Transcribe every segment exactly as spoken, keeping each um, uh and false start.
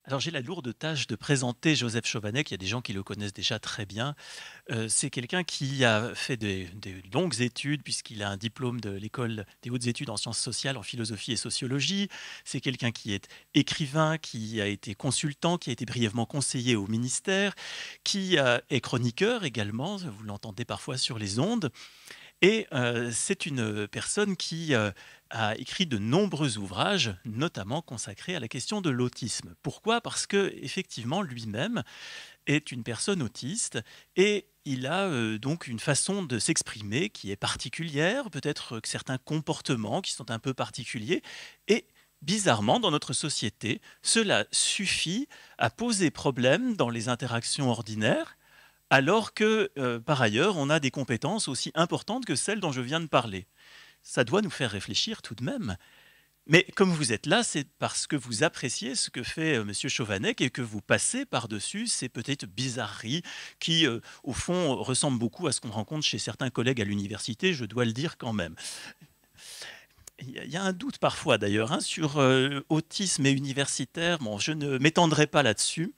Alors j'ai la lourde tâche de présenter Joseph Chovanec. Il y a des gens qui le connaissent déjà très bien. Heu, c'est quelqu'un qui a fait des des longues études puisqu'il a un diplôme de l'école des hautes études en sciences sociales, en philosophie et sociologie. C'est quelqu'un qui est écrivain, qui a été consultant, qui a été brièvement conseiller au ministère, qui, heu, est chroniqueur également, vous l'entendez parfois sur les ondes. Et heu, c'est une personne qui, heu, a écrit de nombreux ouvrages, notamment consacrés à la question de l'autisme. Pourquoi? Parce qu'effectivement, lui-même est une personne autiste et il a, heu, donc une façon de s'exprimer qui est particulière, peut-être que certains comportements qui sont un peu particuliers et bizarrement, dans notre société, cela suffit à poser problème dans les interactions ordinaires alors que, heu, par ailleurs, on a des compétences aussi importantes que celles dont je viens de parler. Ça doit nous faire réfléchir tout de même. Mais comme vous êtes là, c'est parce que vous appréciez ce que fait, heu, monsieur Chovanec et que vous passez par-dessus ces petites bizarreries qui, heu, au fond, ressemblent beaucoup à ce qu'on rencontre chez certains collègues à l'université, je dois le dire quand même. Il y a il y a un doute parfois d'ailleurs, hein, sur, heu, autisme et universitaire. Bon, je ne m'étendrai pas là-dessus.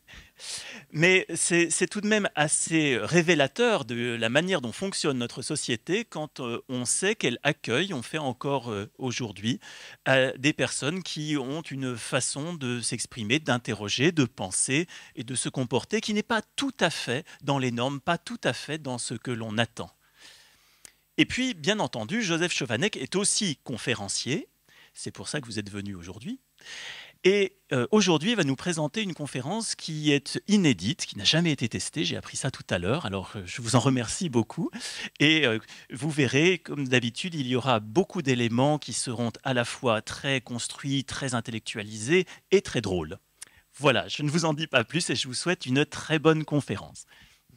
Mais c'est c'est tout de même assez révélateur de la manière dont fonctionne notre société quand, heu, on sait qu'elle accueille, on fait encore, heu, aujourd'hui, heu, des personnes qui ont une façon de s'exprimer, d'interroger, de penser et de se comporter qui n'est pas tout à fait dans les normes, pas tout à fait dans ce que l'on attend. Et puis, bien entendu, Joseph Chovanec est aussi conférencier, c'est pour ça que vous êtes venu aujourd'hui. Et euh, aujourd'hui, il va nous présenter une conférence qui est inédite, qui n'a jamais été testée. J'ai appris ça tout à l'heure, alors euh, je vous en remercie beaucoup. Et euh, vous verrez, comme d'habitude, il y aura beaucoup d'éléments qui seront à la fois très construits, très intellectualisés et très drôles. Voilà, je ne vous en dis pas plus et je vous souhaite une très bonne conférence.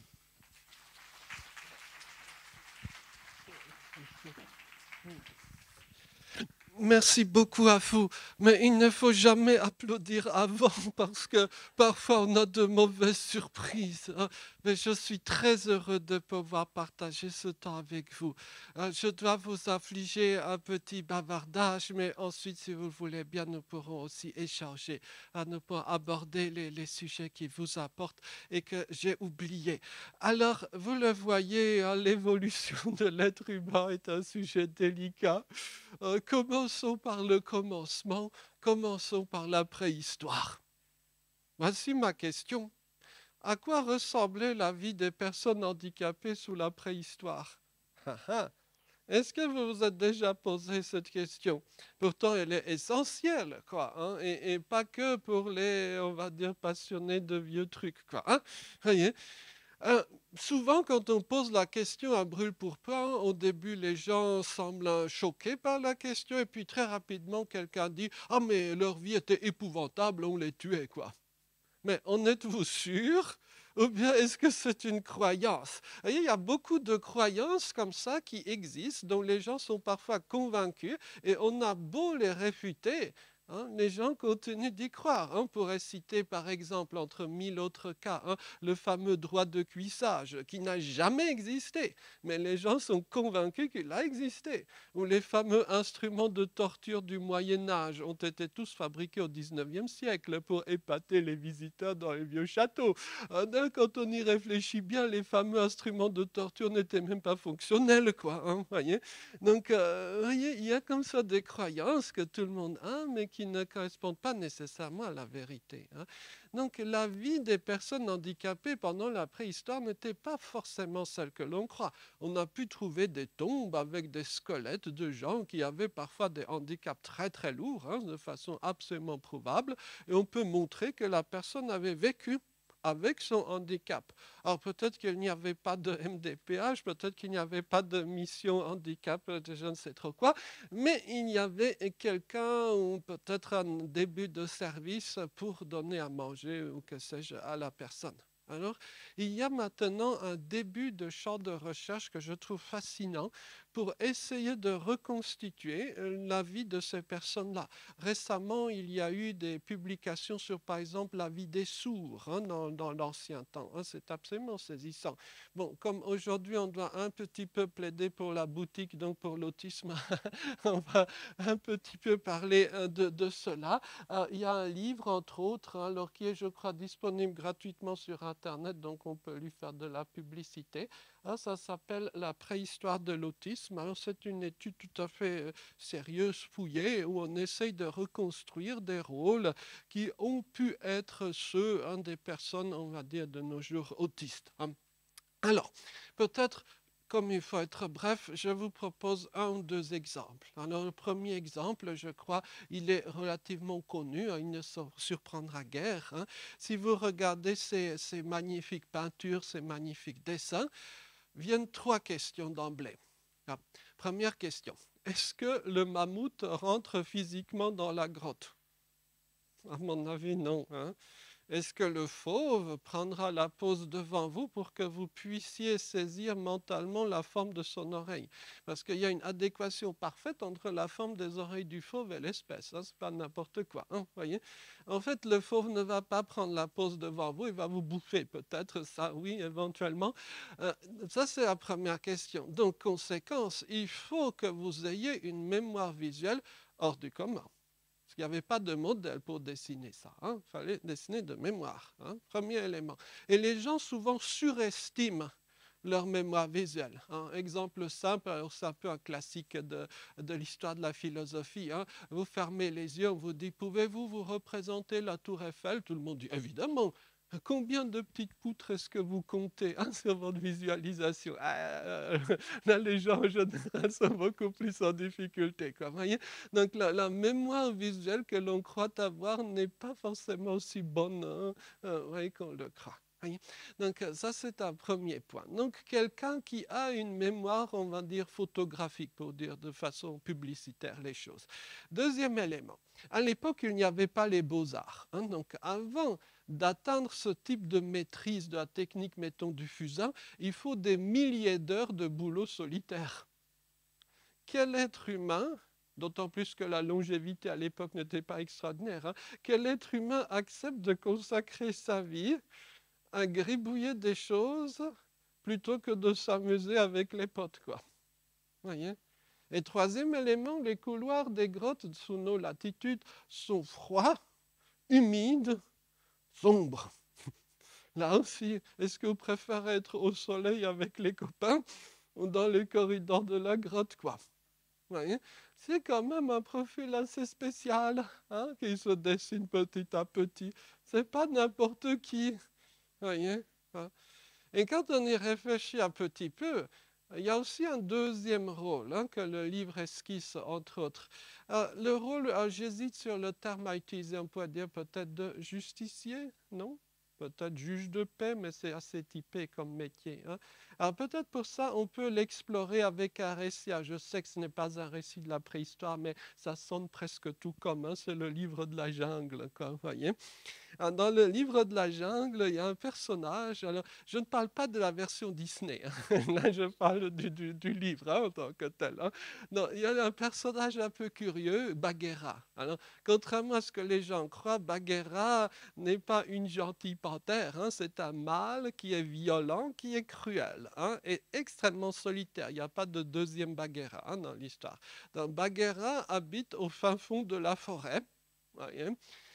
Merci beaucoup à vous, mais il ne faut jamais applaudir avant parce que parfois on a de mauvaises surprises, hein. Mais je suis très heureux de pouvoir partager ce temps avec vous. Euh, Je dois vous affliger un petit bavardage, mais ensuite, si vous le voulez bien, nous pourrons aussi échanger, hein. Nous pourrons aborder les, les sujets qui vous apportent et que j'ai oubliés. Alors, vous le voyez, hein, l'évolution de l'être humain est un sujet délicat. Euh, commençons par le commencement, commençons par la préhistoire. Voici ma question. À quoi ressemblait la vie des personnes handicapées sous la préhistoire? Ah, ah. Est-ce que vous vous êtes déjà posé cette question? Pourtant, elle est essentielle, quoi, hein, et, et pas que pour les, on va dire, passionnés de vieux trucs, quoi, hein. Voyez. Euh, Souvent, quand on pose la question à brûle-pourpoint, au début, les gens semblent euh, choqués par la question, et puis très rapidement, quelqu'un dit: Ah, mais leur vie était épouvantable, on les tuait, quoi. Mais en êtes-vous sûr? Ou bien est-ce que c'est une croyance? Vous voyez, il y a beaucoup de croyances comme ça qui existent, dont les gens sont parfois convaincus, et on a beau les réfuter, hein, les gens continuent d'y croire. On pourrait citer par exemple, entre mille autres cas, hein, le fameux droit de cuissage, qui n'a jamais existé, mais les gens sont convaincus qu'il a existé. Ou les fameux instruments de torture du Moyen Âge ont été tous fabriqués au dix-neuvième siècle pour épater les visiteurs dans les vieux châteaux. Ah, ben, quand on y réfléchit bien, les fameux instruments de torture n'étaient même pas fonctionnels, quoi, hein, voyez. Donc, euh, voyez, il y a comme ça des croyances que tout le monde a, mais qui ne correspondent pas nécessairement à la vérité, hein. Donc, la vie des personnes handicapées pendant la préhistoire n'était pas forcément celle que l'on croit. On a pu trouver des tombes avec des squelettes de gens qui avaient parfois des handicaps très très lourds, hein, de façon absolument probable, et on peut montrer que la personne avait vécu avec son handicap. Alors peut-être qu'il n'y avait pas de M D P H, peut-être qu'il n'y avait pas de mission handicap, euh, je ne sais trop quoi, mais il y avait quelqu'un ou peut-être un début de service pour donner à manger ou que sais-je à la personne. Alors, il y a maintenant un début de champ de recherche que je trouve fascinant pour essayer de reconstituer la vie de ces personnes-là. Récemment, il y a eu des publications sur, par exemple, la vie des sourds hein, dans, dans l'ancien temps. Hein, c'est absolument saisissant. Bon, comme aujourd'hui, on doit un petit peu plaider pour la boutique, donc pour l'autisme, on va un petit peu parler de, de cela. Euh, il y a un livre, entre autres, hein, alors, qui est, je crois, disponible gratuitement sur Internet, donc on peut lui faire de la publicité. Hein, ça s'appelle La préhistoire de l'autisme. Alors, c'est une étude tout à fait euh, sérieuse, fouillée, où on essaye de reconstruire des rôles qui ont pu être ceux hein, des personnes, on va dire, de nos jours autistes. Hein. Alors, peut-être, comme il faut être bref, je vous propose un ou deux exemples. Alors, le premier exemple, je crois, il est relativement connu, hein, il ne surprendra guère. Hein. Si vous regardez ces, ces magnifiques peintures, ces magnifiques dessins, viennent trois questions d'emblée. Ah, première question, est-ce que le mammouth rentre physiquement dans la grotte? À mon avis, non. Hein. Est-ce que le fauve prendra la pose devant vous pour que vous puissiez saisir mentalement la forme de son oreille? Parce qu'il y a une adéquation parfaite entre la forme des oreilles du fauve et l'espèce. Hein, c'est pas n'importe quoi. Hein, voyez. En fait, le fauve ne va pas prendre la pose devant vous, il va vous bouffer peut-être, ça oui, éventuellement. Euh, ça, c'est la première question. Donc, conséquence, il faut que vous ayez une mémoire visuelle hors du commun. Il n'y avait pas de modèle pour dessiner ça. Il hein. fallait dessiner de mémoire. Hein. Premier élément. Et les gens souvent surestiment leur mémoire visuelle. Hein. Exemple simple, c'est un peu un classique de, de l'histoire de la philosophie. Hein. Vous fermez les yeux, on vous dit, pouvez-vous vous représenter la tour Eiffel? Tout le monde dit, évidemment. Combien de petites poutres est-ce que vous comptez hein, sur votre visualisation? ah, Là, les gens en général sont beaucoup plus en difficulté. Quoi, voyez. Donc, la, la, mémoire visuelle que l'on croit avoir n'est pas forcément aussi bonne hein, euh, voyez, qu'on le croit. Voyez. Donc, ça, c'est un premier point. Donc, quelqu'un qui a une mémoire, on va dire, photographique, pour dire de façon publicitaire les choses. Deuxième élément. À l'époque, il n'y avait pas les beaux-arts. Hein, donc, avant d'atteindre ce type de maîtrise de la technique, mettons, du fusain, il faut des milliers d'heures de boulot solitaire. Quel être humain, d'autant plus que la longévité à l'époque n'était pas extraordinaire, hein, quel être humain accepte de consacrer sa vie à gribouiller des choses plutôt que de s'amuser avec les potes, quoi. Voyez. Et troisième élément, les couloirs des grottes sous nos latitudes sont froids, humides, sombres. Là aussi, est-ce que vous préférez être au soleil avec les copains ou dans les corridors de la grotte, quoi? Voyez, c'est quand même un profil assez spécial hein, qui se dessine petit à petit. C'est pas n'importe qui. Voyez, hein. Et quand on y réfléchit un petit peu, il y a aussi un deuxième rôle hein, que le livre esquisse, entre autres. Euh, le rôle, euh, j'hésite sur le terme à utiliser, on pourrait dire peut-être de justicier, non? Peut-être juge de paix, mais c'est assez typé comme métier. Hein. Alors peut-être pour ça, on peut l'explorer avec un récit. Ah, je sais que ce n'est pas un récit de la préhistoire, mais ça sonne presque tout comme. Hein. C'est le livre de la jungle, quoi, vous voyez. Alors, dans le livre de la jungle, il y a un personnage. Alors, je ne parle pas de la version Disney. Hein. Là, je parle du, du, du livre hein, en tant que tel. Hein. Non, il y a un personnage un peu curieux, Bagheera. Alors, contrairement à ce que les gens croient, Bagheera n'est pas une gentille panthère. Hein. C'est un mâle qui est violent, qui est cruel hein, et extrêmement solitaire. Il n'y a pas de deuxième Bagheera hein, dans l'histoire. Donc, Bagheera habite au fin fond de la forêt. Voyez.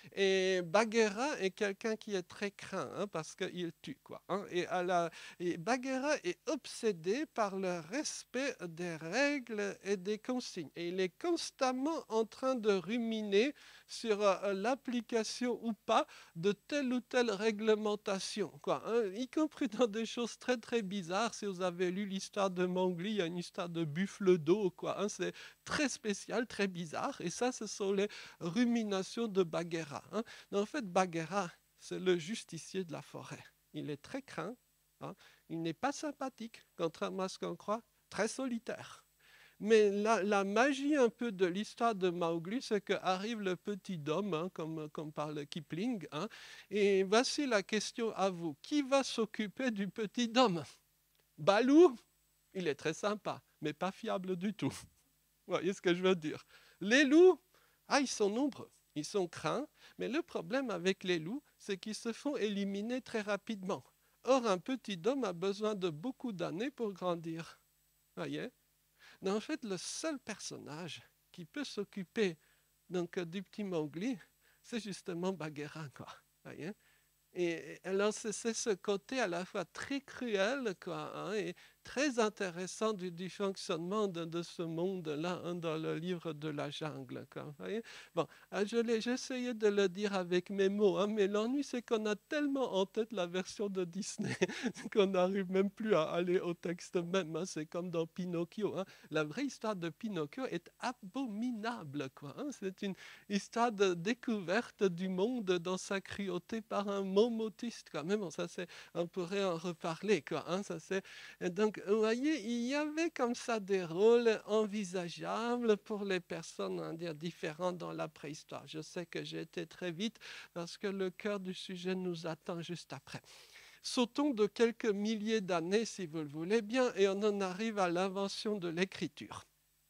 Et Bagheera est quelqu'un qui est très craint hein, parce qu'il tue. Quoi, hein. et, à la, et Bagheera est obsédé par le respect des règles et des consignes. Et il est constamment en train de ruminer sur euh, l'application ou pas de telle ou telle réglementation. Quoi, hein, y compris dans des choses très très bizarres. Si vous avez lu l'histoire de Mowgli, il y a une histoire de buffle d'eau. Quoi, hein, c'est très spécial, très bizarre. Et ça, ce sont les ruminations de Bagheera. Hein. En fait, Bagheera, c'est le justicier de la forêt. Il est très craint, hein. Il n'est pas sympathique, contrairement à ce qu'on croit, très solitaire. Mais la, la magie un peu de l'histoire de Mowgli, c'est qu'arrive le petit homme, hein, comme, comme parle Kipling, hein, et voici la question à vous. Qui va s'occuper du petit homme? Baloo, il est très sympa. mais pas fiables du tout. Vous voyez ce que je veux dire? Les loups, ah, ils sont nombreux, ils sont craints, mais le problème avec les loups, c'est qu'ils se font éliminer très rapidement. Or, un petit homme a besoin de beaucoup d'années pour grandir. Voyez? Mais en fait, le seul personnage qui peut s'occuper donc, du petit Mowgli, c'est justement Bagheera, quoi. Voyez? Et alors, c'est ce côté à la fois très cruel, quoi, hein, et très intéressant du, du fonctionnement de, de ce monde-là, hein, dans le livre de la jungle, quoi, vous voyez. Bon, j'ai essayé de le dire avec mes mots, hein, mais l'ennui, c'est qu'on a tellement en tête la version de Disney qu'on n'arrive même plus à aller au texte même. Hein. C'est comme dans Pinocchio. Hein. La vraie histoire de Pinocchio est abominable, quoi. Hein. C'est une histoire de découverte du monde dans sa cruauté par un mot motiste, quand même. Bon, ça, c'est, on pourrait en reparler, quoi. Hein. Ça, c'est, donc, vous voyez, il y avait comme ça des rôles envisageables pour les personnes, on va dire, différentes dans la préhistoire. Je sais que j'ai été très vite parce que le cœur du sujet nous attend juste après. Sautons de quelques milliers d'années, si vous le voulez bien, et on en arrive à l'invention de l'écriture.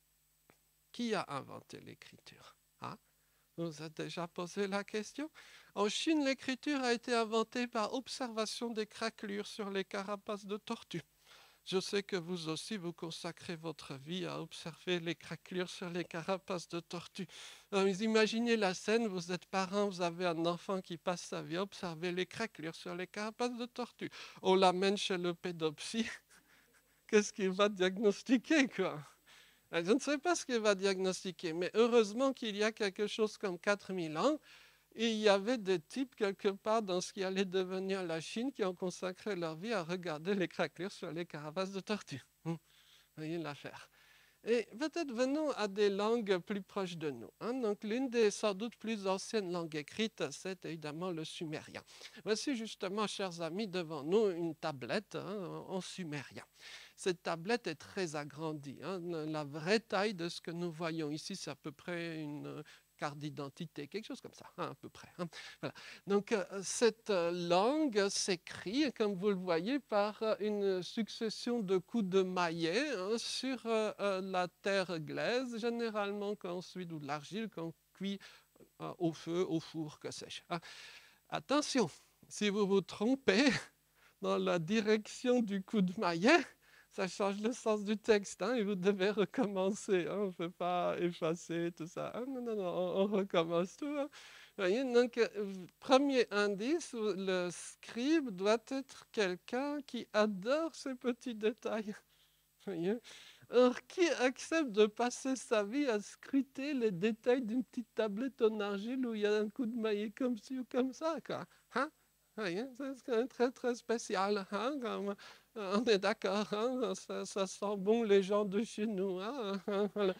Qui a inventé l'écriture? Hein? Vous vous êtes déjà posé la question? En Chine, l'écriture a été inventée par observation des craquelures sur les carapaces de tortues. Je sais que vous aussi, vous consacrez votre vie à observer les craquelures sur les carapaces de tortues. Alors, vous imaginez la scène, vous êtes parent, vous avez un enfant qui passe sa vie à observer les craquelures sur les carapaces de tortues. On l'amène chez le pédopsie. Qu'est-ce qu'il va diagnostiquer, quoi? Je ne sais pas ce qu'il va diagnostiquer, mais heureusement qu'il y a quelque chose comme quatre mille ans, et il y avait des types quelque part dans ce qui allait devenir la Chine qui ont consacré leur vie à regarder les craquelures sur les carapaces de tortues. Vous voyez l'affaire. Et peut-être venons à des langues plus proches de nous. Hein. Donc l'une des sans doute plus anciennes langues écrites, c'est évidemment le sumérien. Voici justement, chers amis, devant nous une tablette hein, en sumérien. Cette tablette est très agrandie. Hein. La vraie taille de ce que nous voyons ici, c'est à peu près une carte d'identité, quelque chose comme ça, hein, à peu près. Hein. Voilà. Donc, euh, cette euh, langue s'écrit, comme vous le voyez, par euh, une succession de coups de maillet hein, sur euh, euh, la terre glaise, généralement qu'ensuite, ou de l'argile qu'on cuit euh, au feu, au four, que sais-je. Hein. Attention, si vous vous trompez dans la direction du coup de maillet, ça change le sens du texte, hein, et vous devez recommencer. Hein, on ne peut pas effacer tout ça. Hein, non, non, non, on, on recommence tout. Hein. Voyez, donc, euh, premier indice, le scribe doit être quelqu'un qui adore ces petits détails. Voyez. Or, qui accepte de passer sa vie à scruter les détails d'une petite tablette en argile où il y a un coup de maillet comme ci ou comme ça, quoi, hein? Oui, c'est quand même très très spécial. Hein, comme, euh, on est d'accord, hein, ça, ça sent bon les gens de chez nous. Hein, voilà.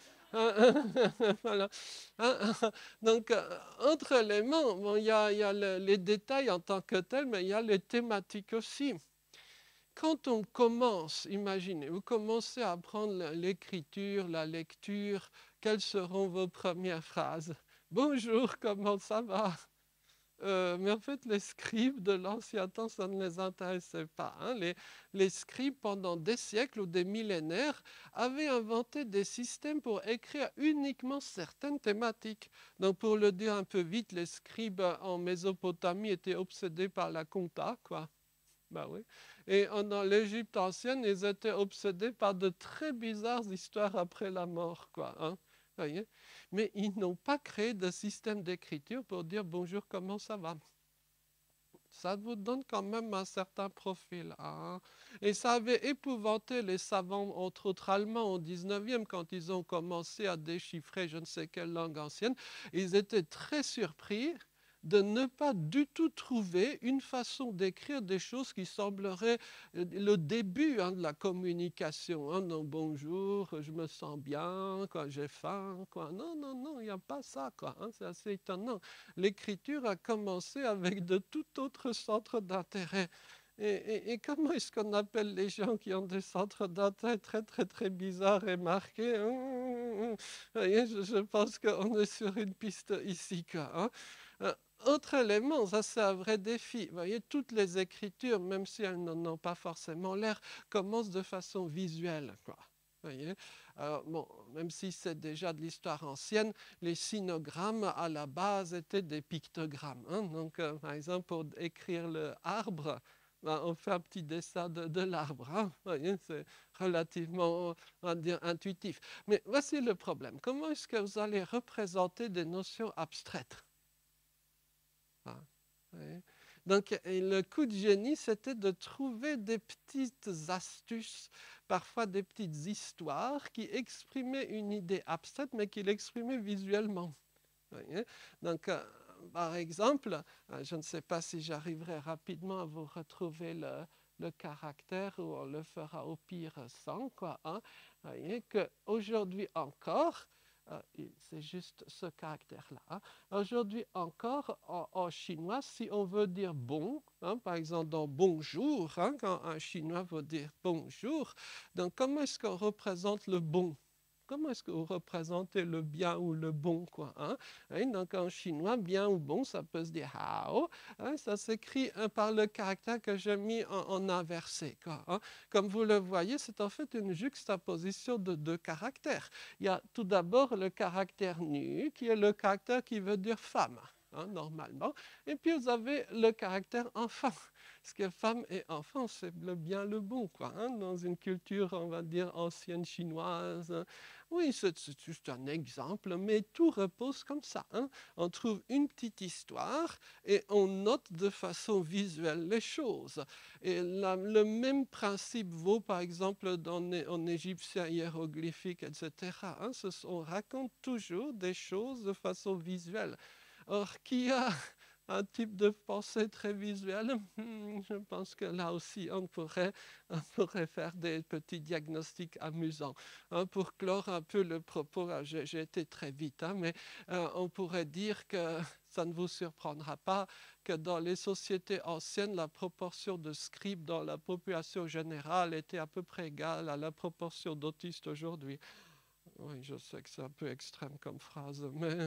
Voilà. Hein, donc, euh, entre les mots, bon, il y a, y a le, les détails en tant que tels, mais il y a les thématiques aussi. Quand on commence, imaginez, vous commencez à apprendre l'écriture, la lecture, quelles seront vos premières phrases? Bonjour, comment ça va? Euh, mais en fait, les scribes de l'ancien temps, ça ne les intéressait pas. Hein. Les, les scribes, pendant des siècles ou des millénaires, avaient inventé des systèmes pour écrire uniquement certaines thématiques. Donc, pour le dire un peu vite, les scribes en Mésopotamie étaient obsédés par la compta, quoi. Ben oui. Et dans l'Égypte ancienne, ils étaient obsédés par de très bizarres histoires après la mort, quoi. Hein. Voyez? Mais ils n'ont pas créé de système d'écriture pour dire bonjour, comment ça va. Ça vous donne quand même un certain profil. Hein? Et ça avait épouvanté les savants, entre autres allemands, au dix-neuvième, quand ils ont commencé à déchiffrer je ne sais quelle langue ancienne. Ils étaient très surpris de ne pas du tout trouver une façon d'écrire des choses qui sembleraient le début hein, de la communication. Hein. Non, bonjour, je me sens bien, quoi, j'ai faim. Quoi. Non, non, non, il n'y a pas ça. Quoi, hein, c'est assez étonnant. L'écriture a commencé avec de tout autres centres d'intérêt. Et, et, et comment est-ce qu'on appelle les gens qui ont des centres d'intérêt très, très, très bizarres et marqués? Vous voyez, je, je pense qu'on est sur une piste ici. Quoi, hein. Euh, autre élément, ça c'est un vrai défi. Vous voyez, toutes les écritures, même si elles n'en ont pas forcément l'air, commencent de façon visuelle. Quoi. Voyez. Alors, bon, même si c'est déjà de l'histoire ancienne, les sinogrammes à la base étaient des pictogrammes. Hein. Donc, euh, par exemple, pour écrire le arbre, ben, on fait un petit dessin de, de l'arbre. Hein. Voyez, c'est relativement, on va dire, intuitif. Mais voici le problème. Comment est-ce que vous allez représenter des notions abstraites? Hein. Voyez. Donc, le coup de génie, c'était de trouver des petites astuces, parfois des petites histoires qui exprimaient une idée abstraite, mais qui l'exprimaient visuellement. Voyez. Donc, euh, par exemple, euh, je ne sais pas si j'arriverai rapidement à vous retrouver le, le caractère, ou on le fera au pire sans, quoi. Hein. Voyez qu'aujourd'hui encore, euh, c'est juste ce caractère-là. Hein. Aujourd'hui encore, en, en chinois, si on veut dire bon, hein, par exemple dans bonjour, hein, quand un chinois veut dire bonjour, donc comment est-ce qu'on représente le bon? Comment est-ce que vous représentez le bien ou le bon, quoi, hein? Hein, donc en chinois, bien ou bon, ça peut se dire hao. Hein, ça s'écrit hein, par le caractère que j'ai mis en, en inversé, quoi, hein. Comme vous le voyez, c'est en fait une juxtaposition de deux caractères. Il y a tout d'abord le caractère nu, qui est le caractère qui veut dire femme. Hein, normalement. Et puis vous avez le caractère enfant. Ce que femme et enfant, c'est le bien, le bon, quoi. Hein, dans une culture, on va dire, ancienne chinoise. Hein. Oui, c'est juste un exemple, mais tout repose comme ça. Hein. On trouve une petite histoire et on note de façon visuelle les choses. Et la, le même principe vaut, par exemple, dans, en égyptien hiéroglyphique, et cetera. Hein. Ce, on raconte toujours des choses de façon visuelle. Or, qui a un type de pensée très visuelle, je pense que là aussi, on pourrait, on pourrait faire des petits diagnostics amusants. Hein, pour clore un peu le propos, j'ai été très vite, hein, mais euh, on pourrait dire que ça ne vous surprendra pas que dans les sociétés anciennes, la proportion de scribes dans la population générale était à peu près égale à la proportion d'autistes aujourd'hui. Oui, je sais que c'est un peu extrême comme phrase, mais,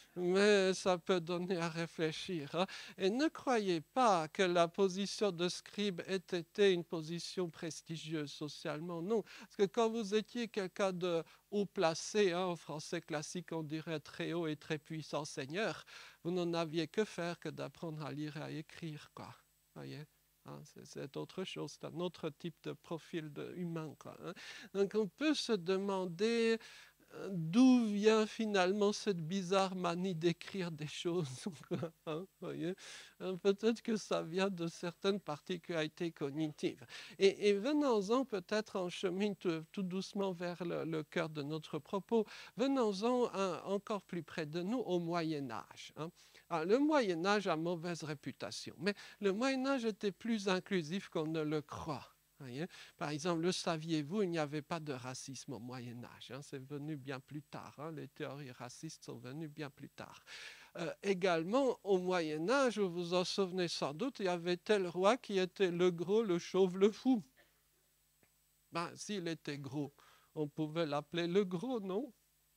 mais ça peut donner à réfléchir. Hein. Et ne croyez pas que la position de scribe ait été une position prestigieuse socialement, non. Parce que quand vous étiez quelqu'un de haut placé, hein, en français classique on dirait très haut et très puissant seigneur, vous n'en aviez que faire que d'apprendre à lire et à écrire, quoi. Voyez? Hein, c'est autre chose, c'est un autre type de profil de humain, quoi, hein. Donc on peut se demander euh, d'où vient finalement cette bizarre manie d'écrire des choses. Hein, voyez. Euh, Peut-être que ça vient de certaines particularités cognitives. Et, et venons-en peut-être en chemin tout, tout doucement vers le, le cœur de notre propos. Venons-en hein, encore plus près de nous au Moyen Âge. Hein. Alors, le Moyen Âge a mauvaise réputation, mais le Moyen Âge était plus inclusif qu'on ne le croit. Voyez. Par exemple, le saviez-vous, il n'y avait pas de racisme au Moyen Âge. Hein, c'est venu bien plus tard. Hein, les théories racistes sont venues bien plus tard. Euh, également, au Moyen Âge, vous vous en souvenez sans doute, il y avait tel roi qui était le gros, le chauve, le fou. Ben, s'il était gros, on pouvait l'appeler le gros, non?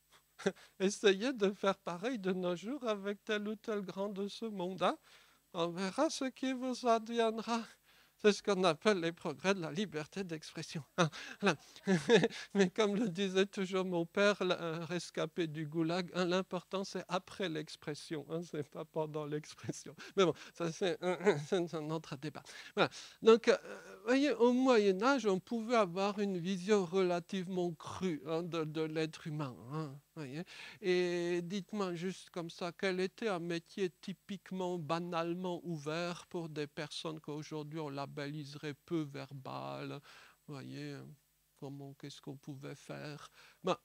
Essayez de faire pareil de nos jours avec tel ou tel grand de ce monde. Hein. On verra ce qui vous adviendra. C'est ce qu'on appelle les progrès de la liberté d'expression. Mais comme le disait toujours mon père, un rescapé du goulag, hein, l'important c'est après l'expression, hein, c'est pas pendant l'expression. Mais bon, ça c'est un, un, autre débat. Voilà. Donc, euh, voyez, au Moyen Âge, on pouvait avoir une vision relativement crue hein, de, de l'être humain. Hein, voyez. Et dites-moi juste comme ça, quel était un métier typiquement, banalement ouvert pour des personnes qu'aujourd'hui on labelliserait peu verbales? Voyez, comment, qu'est-ce qu'on pouvait faire? Ben,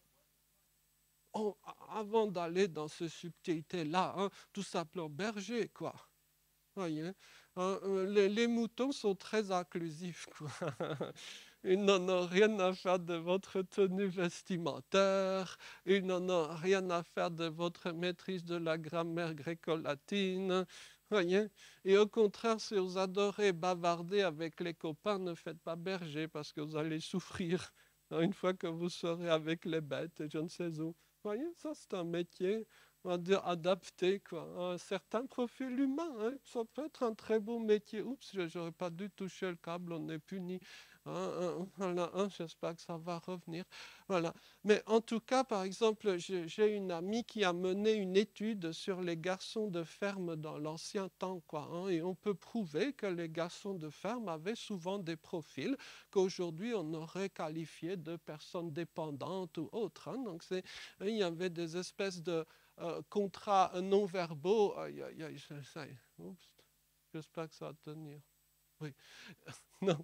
on- avant d'aller dans ces subtilités-là, hein, tout simplement berger, quoi. Voyez, hein, euh, les, les moutons sont très inclusifs, quoi. Ils n'en ont rien à faire de votre tenue vestimentaire, ils n'en ont rien à faire de votre maîtrise de la grammaire gréco-latine. Voyez? Et au contraire, si vous adorez bavarder avec les copains, ne faites pas berger parce que vous allez souffrir hein, une fois que vous serez avec les bêtes et je ne sais où. Voyez, ça c'est un métier, on va dire, adapté quoi, à un certain profil humain. Hein. Ça peut être un très beau métier. Oups, je n'aurais pas dû toucher le câble, on est puni. Hein, hein, voilà, hein, j'espère que ça va revenir. Voilà. Mais en tout cas, par exemple, j'ai j'ai une amie qui a mené une étude sur les garçons de ferme dans l'ancien temps, quoi, hein, et on peut prouver que les garçons de ferme avaient souvent des profils qu'aujourd'hui on aurait qualifiés de personnes dépendantes ou autres. Hein. Donc c'est, il y avait des espèces de euh, contrats non-verbaux. Aïe, aïe, aïe, je- ça y est. Oups. J'espère que ça va tenir. Oui. Non,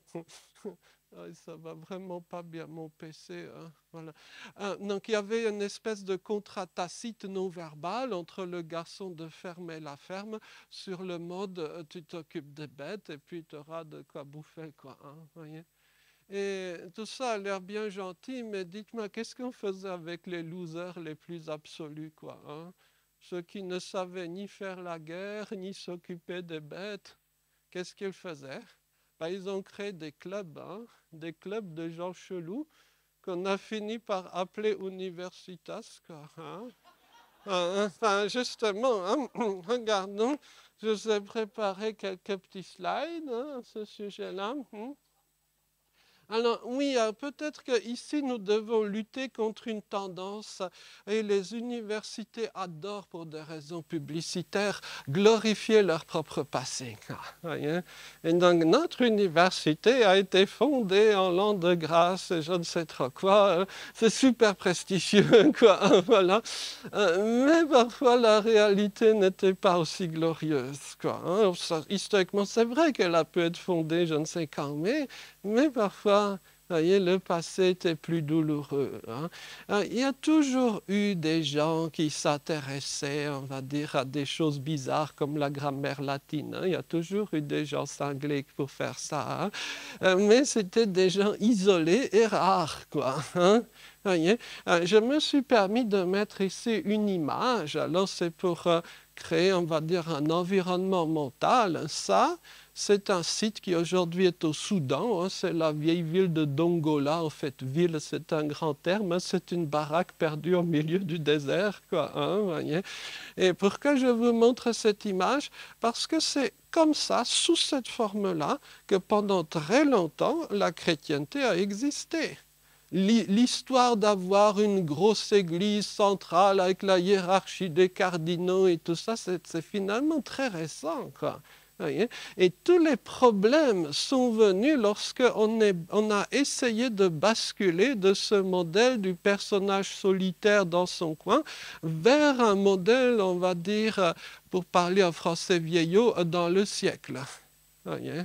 ah, ça va vraiment pas bien mon P C. Hein. Voilà. Ah, donc il y avait une espèce de contrat tacite non verbal entre le garçon de ferme et la ferme sur le mode euh, tu t'occupes des bêtes et puis tu auras de quoi bouffer, quoi. Hein, voyez. Et tout ça a l'air bien gentil, mais dites-moi, qu'est-ce qu'on faisait avec les losers les plus absolus, quoi, hein? Ceux qui ne savaient ni faire la guerre, ni s'occuper des bêtes, qu'est-ce qu'ils faisaient? Ben, ils ont créé des clubs, hein, des clubs de gens chelous qu'on a fini par appeler universitas, quoi, hein. Hein, Enfin, justement, hein, regardons, je vous ai préparé quelques petits slides hein, à ce sujet-là. Hmm. Alors oui, euh, peut-être qu'ici nous devons lutter contre une tendance et les universités adorent pour des raisons publicitaires glorifier leur propre passé. Quoi, voyez. Et donc notre université a été fondée en l'an de grâce et je ne sais trop quoi. Hein. C'est super prestigieux, quoi. Hein, voilà. Euh, mais parfois la réalité n'était pas aussi glorieuse. Quoi. Hein. Ça, historiquement, c'est vrai qu'elle a pu être fondée, je ne sais quand, mais mais parfois, voyez, le passé était plus douloureux. Hein. Euh, Il y a toujours eu des gens qui s'intéressaient, on va dire, à des choses bizarres comme la grammaire latine. Hein. Il y a toujours eu des gens cinglés pour faire ça. Hein. Euh, mais c'était des gens isolés et rares, quoi. Hein. Voyez. Euh, je me suis permis de mettre ici une image. Alors, c'est pour euh, créer, on va dire, un environnement mental. Ça, c'est un site qui aujourd'hui est au Soudan. Hein, c'est la vieille ville de Dongola. En fait, ville, c'est un grand terme. Hein, c'est une baraque perdue au milieu du désert. Quoi, hein, voyez. Et pourquoi je vous montre cette image? Parce que c'est comme ça, sous cette forme-là, que pendant très longtemps, la chrétienté a existé. L'histoire d'avoir une grosse église centrale avec la hiérarchie des cardinaux et tout ça, c'est finalement très récent, quoi. Voyez. Et tous les problèmes sont venus lorsqu'on on a essayé de basculer de ce modèle du personnage solitaire dans son coin vers un modèle, on va dire, pour parler en français vieillot, dans le siècle. Voyez.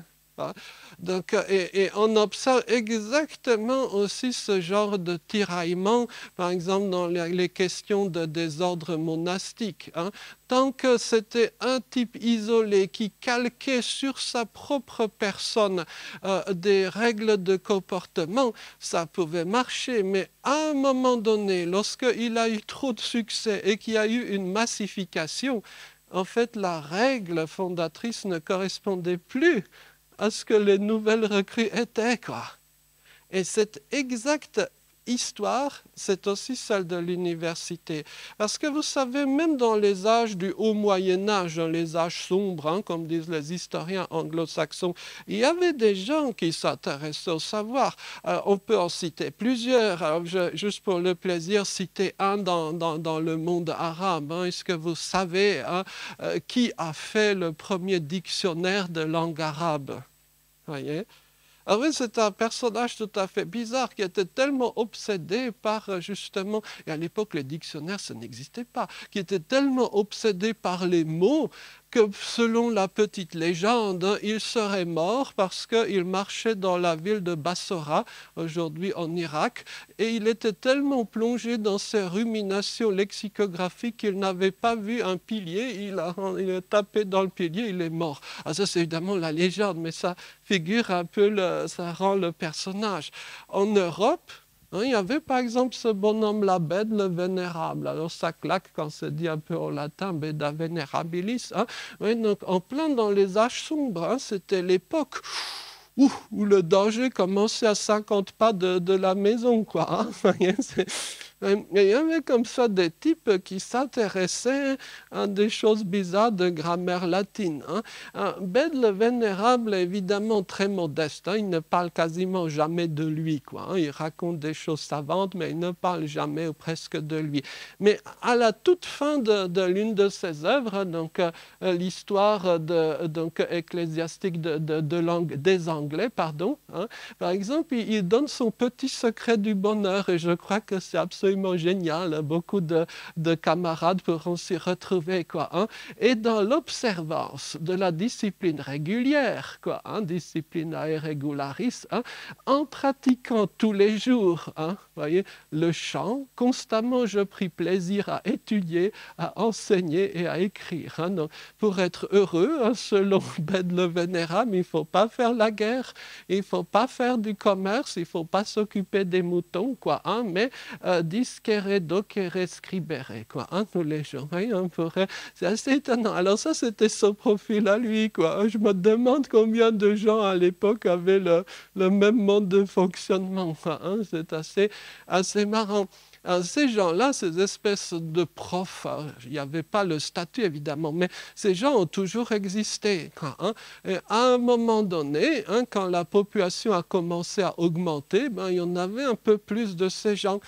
Donc, et, et, on observe exactement aussi ce genre de tiraillement, par exemple dans les, les questions de désordre monastique. Hein. Tant que c'était un type isolé qui calquait sur sa propre personne euh, des règles de comportement, ça pouvait marcher. Mais à un moment donné, lorsqu'il a eu trop de succès et qu'il y a eu une massification, en fait, la règle fondatrice ne correspondait plus à ce que les nouvelles recrues étaient, quoi. Et cette exacte histoire, c'est aussi celle de l'université. Parce que vous savez, même dans les âges du haut Moyen-Âge, dans les âges sombres, hein, comme disent les historiens anglo-saxons, il y avait des gens qui s'intéressaient au savoir. Alors, on peut en citer plusieurs. Alors, je, juste pour le plaisir, citer un dans, dans, dans le monde arabe. Hein. Est-ce que vous savez hein, euh, qui a fait le premier dictionnaire de langue arabe? Voyez? Ah oui, c'est un personnage tout à fait bizarre qui était tellement obsédé par justement, et à l'époque les dictionnaires ça n'existait pas, qui était tellement obsédé par les mots que selon la petite légende, il serait mort parce qu'il marchait dans la ville de Bassora, aujourd'hui en Irak, et il était tellement plongé dans ses ruminations lexicographiques qu'il n'avait pas vu un pilier, il a, il a tapé dans le pilier, il est mort. Ah, ça c'est évidemment la légende, mais ça figure un peu, le, ça rend le personnage. En Europe, hein, il y avait par exemple ce bonhomme Labède, le vénérable. Alors ça claque quand c'est dit un peu en latin, Beda venerabilis. Hein. Oui, donc en plein dans les âges sombres, hein, c'était l'époque où, où le danger commençait à cinquante pas de, de la maison, quoi. Hein. Et il y avait comme ça des types qui s'intéressaient à des choses bizarres de grammaire latine. Hein. Un Bède le Vénérable est évidemment très modeste. Hein. Il ne parle quasiment jamais de lui, quoi, hein. Il raconte des choses savantes, mais il ne parle jamais ou presque de lui. Mais à la toute fin de, de l'une de ses œuvres, donc euh, l'histoire de, donc, ecclésiastique de, de, de langue, des Anglais, pardon, hein, par exemple, il, il donne son petit secret du bonheur et je crois que c'est absolument génial. Beaucoup de, de camarades pourront s'y retrouver, quoi, hein. Et dans l'observance de la discipline régulière, quoi, hein, disciplina regularis, hein, en pratiquant tous les jours, hein, voyez, le chant, constamment je pris plaisir à étudier, à enseigner et à écrire. Hein. Donc, pour être heureux, hein, selon Bède le Vénérable, il ne faut pas faire la guerre, il ne faut pas faire du commerce, il ne faut pas s'occuper des moutons, quoi, hein, mais euh, disquere, docere, scribere, quoi, hein, tous les jours. Oui, on pourrait... C'est assez étonnant. Alors ça, c'était son profil à lui, quoi. Je me demande combien de gens à l'époque avaient le, le même mode de fonctionnement, quoi, hein. C'est assez, assez marrant. Alors, ces gens-là, ces espèces de profs, il n'y avait pas le statut évidemment, mais ces gens ont toujours existé, quoi, hein. Et à un moment donné, hein, quand la population a commencé à augmenter, ben, il y en avait un peu plus de ces gens.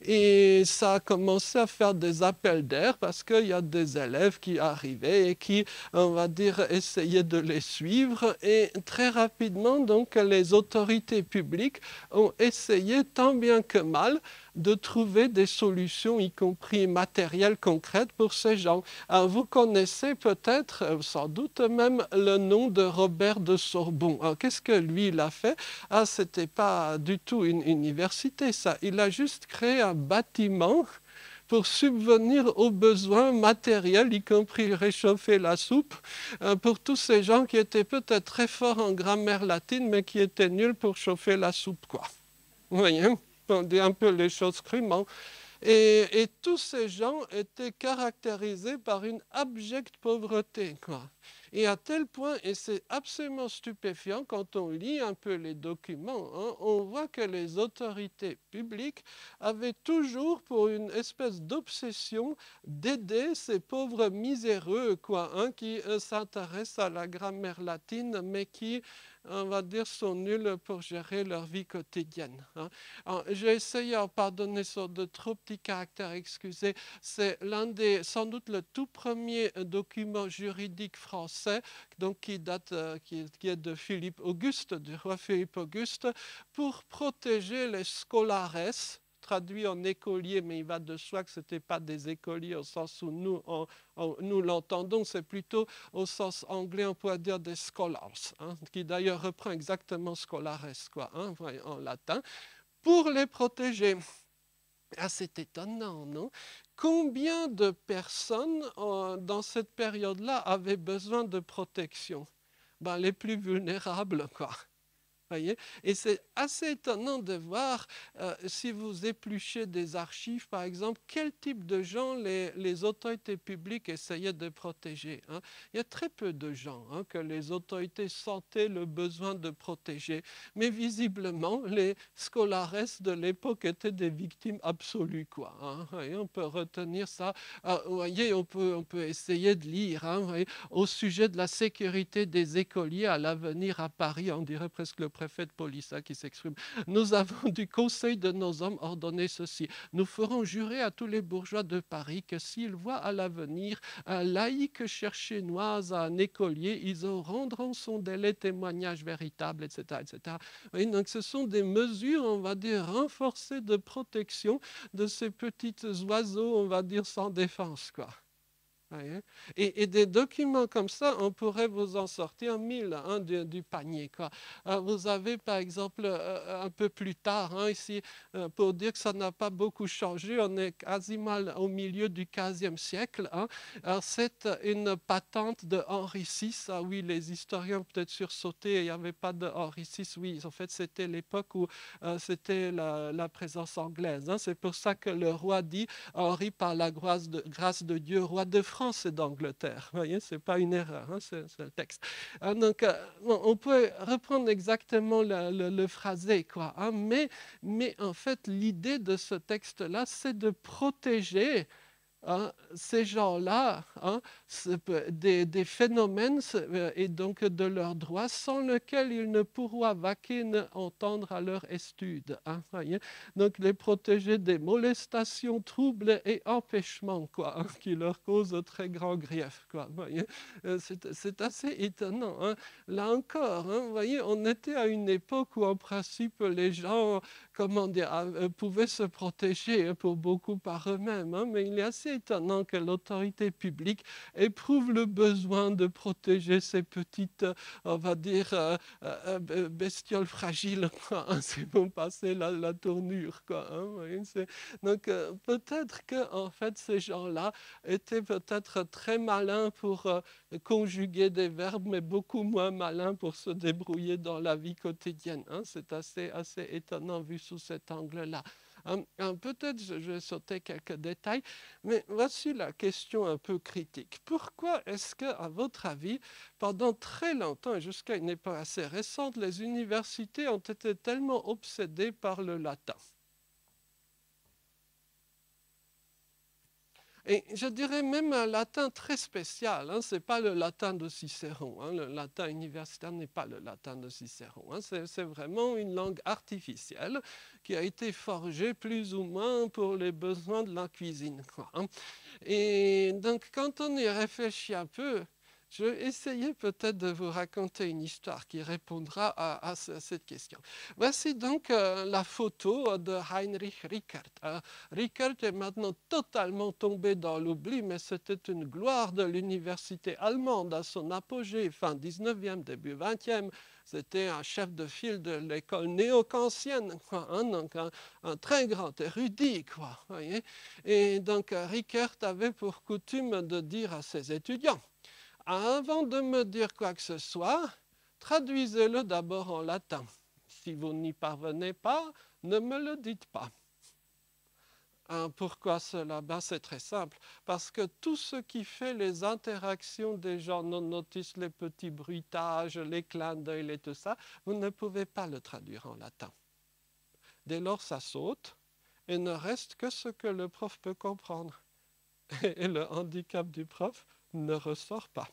Et ça a commencé à faire des appels d'air parce qu'il y a des élèves qui arrivaient et qui, on va dire, essayaient de les suivre. Et très rapidement, donc, les autorités publiques ont essayé tant bien que mal de trouver des solutions, y compris matérielles, concrètes pour ces gens. Alors, vous connaissez peut-être, sans doute même, le nom de Robert de Sorbon. Alors, qu'est-ce que lui, il a fait? Ah, ce n'était pas du tout une université, ça. Il a juste créé un bâtiment pour subvenir aux besoins matériels, y compris réchauffer la soupe, euh, pour tous ces gens qui étaient peut-être très forts en grammaire latine, mais qui étaient nuls pour chauffer la soupe, quoi. Vous voyez? On dit un peu les choses crûment. Et, et tous ces gens étaient caractérisés par une abjecte pauvreté, quoi. Et à tel point, et c'est absolument stupéfiant, quand on lit un peu les documents, hein, on voit que les autorités publiques avaient toujours pour une espèce d'obsession d'aider ces pauvres miséreux, quoi, hein, qui euh, s'intéressent à la grammaire latine, mais qui, on va dire, sont nuls pour gérer leur vie quotidienne. Hein. Alors, j'ai essayé, à pardonner sur de trop petits caractères, excusez, c'est l'un des, sans doute le tout premier document juridique français, donc qui date, euh, qui, qui est de Philippe Auguste, du roi Philippe Auguste, pour protéger les scolares, traduit en écoliers, mais il va de soi que ce n'était pas des écoliers au sens où nous, on, on, nous l'entendons, c'est plutôt au sens anglais, on pourrait dire des scholars, hein, qui d'ailleurs reprend exactement scolares, quoi, hein, en latin, pour les protéger. Ah, c'est étonnant, non? Combien de personnes euh, dans cette période-là avaient besoin de protection? Ben, les plus vulnérables, quoi. Voyez. Et c'est assez étonnant de voir, euh, si vous épluchez des archives, par exemple, quel type de gens les, les autorités publiques essayaient de protéger. Hein. Il y a très peu de gens, hein, que les autorités sentaient le besoin de protéger. Mais visiblement, les scolares de l'époque étaient des victimes absolues, quoi, hein. Voyez, on peut retenir ça. Ah, vous voyez, on peut, on peut essayer de lire, hein, voyez, au sujet de la sécurité des écoliers à l'avenir à Paris, on dirait presque le préfet de police, hein, qui s'exprime. Nous avons du conseil de nos hommes ordonné ceci. Nous ferons jurer à tous les bourgeois de Paris que s'ils voient à l'avenir un laïc cherchénoise à un écolier, ils en rendront son délai témoignage véritable, et cetera, et cetera. Oui, donc ce sont des mesures, on va dire, renforcées de protection de ces petits oiseaux, on va dire, sans défense, quoi. Et, et des documents comme ça, on pourrait vous en sortir mille, hein, du, du panier, quoi. Euh, vous avez par exemple, euh, un peu plus tard, hein, ici, euh, pour dire que ça n'a pas beaucoup changé, on est quasiment au milieu du quinzième siècle. Hein. Alors, c'est une patente de Henri six. Ah oui, les historiens ont peut-être sursauté, il n'y avait pas de Henri six. Oui, en fait, c'était l'époque où euh, c'était la, la présence anglaise. Hein. C'est pour ça que le roi dit, Henri, par la grâce de, grâce de Dieu, roi de France, France et d'Angleterre. Vous voyez, ce n'est pas une erreur, hein, c'est le texte. Hein, donc, euh, bon, on peut reprendre exactement le, le, le phrasé, quoi. Hein, mais, mais en fait, l'idée de ce texte-là, c'est de protéger hein, ces gens-là, hein, des, des phénomènes et donc de leurs droits sans lesquels ils ne pourront vaquer ni entendre à leur étude. Hein, voyez. Donc les protéger des molestations, troubles et empêchements quoi, hein, qui leur causent de très grands griefs. Quoi, voyez. C'est, c'est assez étonnant. Hein. Là encore, hein, voyez, on était à une époque où en principe les gens comment dire, pouvaient se protéger pour beaucoup par eux-mêmes, hein, mais il est assez étonnant que l'autorité publique éprouve le besoin de protéger ces petites, on va dire, euh, euh, bestioles fragiles, quoi, hein, c'est pour passer la, la tournure. Quoi, hein, oui, donc euh, peut-être que en fait, ces gens-là étaient peut-être très malins pour euh, conjuguer des verbes, mais beaucoup moins malins pour se débrouiller dans la vie quotidienne. Hein, c'est assez, assez étonnant vu sous cet angle-là. Um, um, Peut-être je, je vais sauter quelques détails, mais voici la question un peu critique. Pourquoi est-ce que, à votre avis, pendant très longtemps et jusqu'à une époque assez récente, les universités ont été tellement obsédées par le latin ? Et je dirais même un latin très spécial, hein, ce n'est pas le latin de Cicéron, hein, le latin universitaire n'est pas le latin de Cicéron, hein, c'est vraiment une langue artificielle qui a été forgée plus ou moins pour les besoins de la cuisine. Quoi, hein. Et donc quand on y réfléchit un peu, je vais essayer peut-être de vous raconter une histoire qui répondra à, à cette question. Voici donc euh, la photo de Heinrich Rickert. Euh, Rickert est maintenant totalement tombé dans l'oubli, mais c'était une gloire de l'université allemande à son apogée, fin dix-neuvième, début vingtième. C'était un chef de file de l'école néo-kantienne, hein, donc un, un, très grand érudit. Quoi, voyez. Et donc Rickert avait pour coutume de dire à ses étudiants, avant de me dire quoi que ce soit, traduisez-le d'abord en latin. Si vous n'y parvenez pas, ne me le dites pas. Hein, pourquoi cela? Ben, c'est très simple. Parce que tout ce qui fait les interactions des gens non notice, les petits bruitages, les clins d'œil et tout ça, vous ne pouvez pas le traduire en latin. Dès lors, ça saute et ne reste que ce que le prof peut comprendre. Et le handicap du prof ne ressort pas.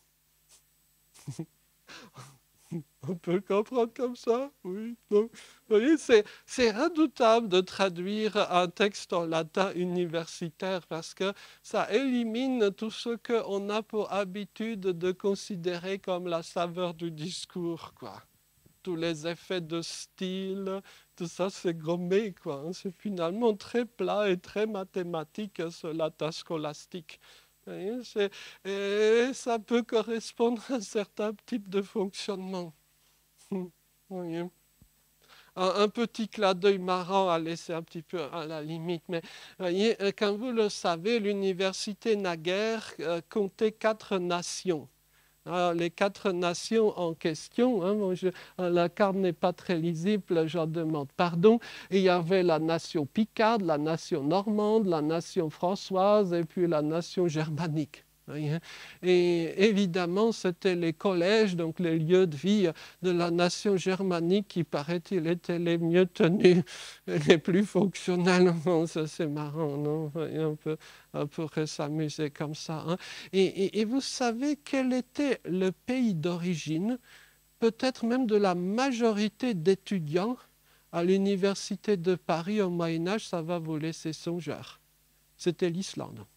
On peut le comprendre comme ça, oui. Donc, vous voyez, c'est redoutable de traduire un texte en latin universitaire parce que ça élimine tout ce qu'on a pour habitude de considérer comme la saveur du discours, quoi. Tous les effets de style, tout ça, c'est gommé, quoi. C'est finalement très plat et très mathématique, ce latin scolastique. Et ça peut correspondre à un certain type de fonctionnement. Oui. Un, un petit clin d'œil marrant à laisser un petit peu à la limite, mais voyez, comme vous le savez, l'université naguère euh, comptait quatre nations. Alors, les quatre nations en question, hein, bon, je, la carte n'est pas très lisible, j'en demande pardon. Et il y avait la nation picarde, la nation normande, la nation françoise et puis la nation germanique. Et évidemment, c'était les collèges, donc les lieux de vie de la nation germanique qui, paraît-il, étaient les mieux tenus, les plus fonctionnels. Bon, ça, c'est marrant, non? On, peut, on pourrait s'amuser comme ça. Hein? Et, et, et vous savez quel était le pays d'origine, peut-être même de la majorité d'étudiants à l'université de Paris au Moyen-Âge? Ça va vous laisser songeur. C'était l'Islande.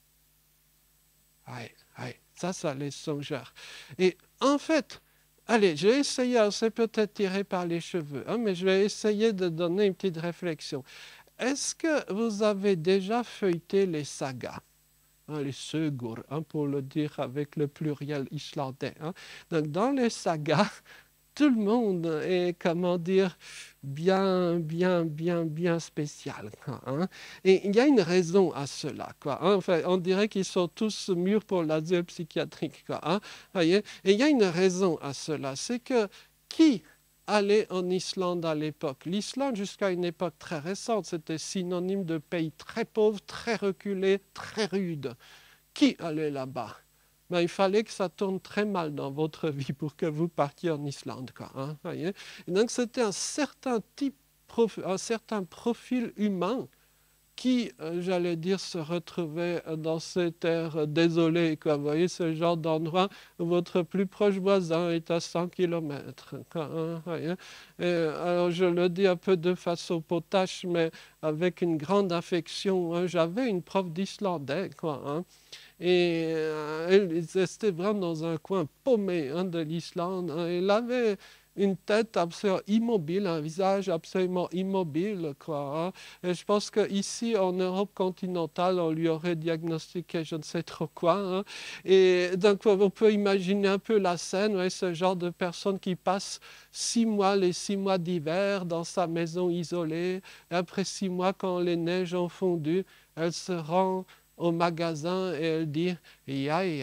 Oui, oui, ça, ça laisse songeur. Et en fait, allez, je vais essayer, c'est peut-être tiré par les cheveux, hein, mais je vais essayer de donner une petite réflexion. Est-ce que vous avez déjà feuilleté les sagas, hein, les sögur, hein, pour le dire avec le pluriel islandais, hein. Donc, dans les sagas, tout le monde est, comment dire, bien, bien, bien, bien spécial. Hein? Et il y a une raison à cela. Quoi, hein? Enfin, on dirait qu'ils sont tous mûrs pour l'asile psychiatrique. Quoi, hein? Voyez. Et il y a une raison à cela. C'est que qui allait en Islande à l'époque? L'Islande, jusqu'à une époque très récente, c'était synonyme de pays très pauvre, très reculé, très rude. qui allait là-bas? Ben, il fallait que ça tourne très mal dans votre vie pour que vous partiez en Islande, quoi, hein, voyez. Et donc c'était un certain type, un certain profil humain qui, euh, j'allais dire, se retrouvait dans ces terres désolées, quoi. Vous voyez, ce genre d'endroit où votre plus proche voisin est à cent kilomètres. Quoi, hein, voyez. Et, alors, je le dis un peu de façon potache, mais avec une grande affection, hein. J'avais une prof d'islandais, quoi, hein. Et euh, elle était vraiment dans un coin paumé, hein, de l'Islande, hein. Elle avait une tête absolument immobile, un visage absolument immobile, quoi, hein. Et je pense qu'ici, en Europe continentale, on lui aurait diagnostiqué je ne sais trop quoi, hein. Et donc, on peut imaginer un peu la scène, ouais, ce genre de personne qui passe six mois, les six mois d'hiver, dans sa maison isolée. Et après six mois, quand les neiges ont fondu, elle se rend au magasin et elle dit « ya ya ».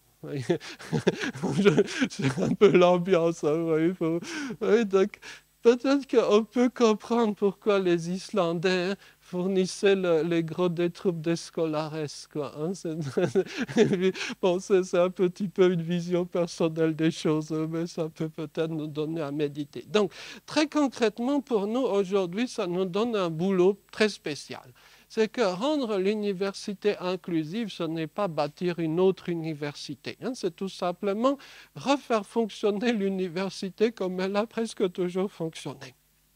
C'est un peu l'ambiance, hein, vous voyez, faut- oui, donc peut-être qu'on peut comprendre pourquoi les Islandais, hein, fournissaient le- les gros des troupes des scolares, quoi, hein. C'est bon, c'est c'est un petit peu une vision personnelle des choses, hein, mais ça peut peut-être nous donner à méditer. Donc, très concrètement, pour nous, aujourd'hui, ça nous donne un boulot très spécial. C'est que rendre l'université inclusive, ce n'est pas bâtir une autre université, hein. C'est tout simplement refaire fonctionner l'université comme elle a presque toujours fonctionné.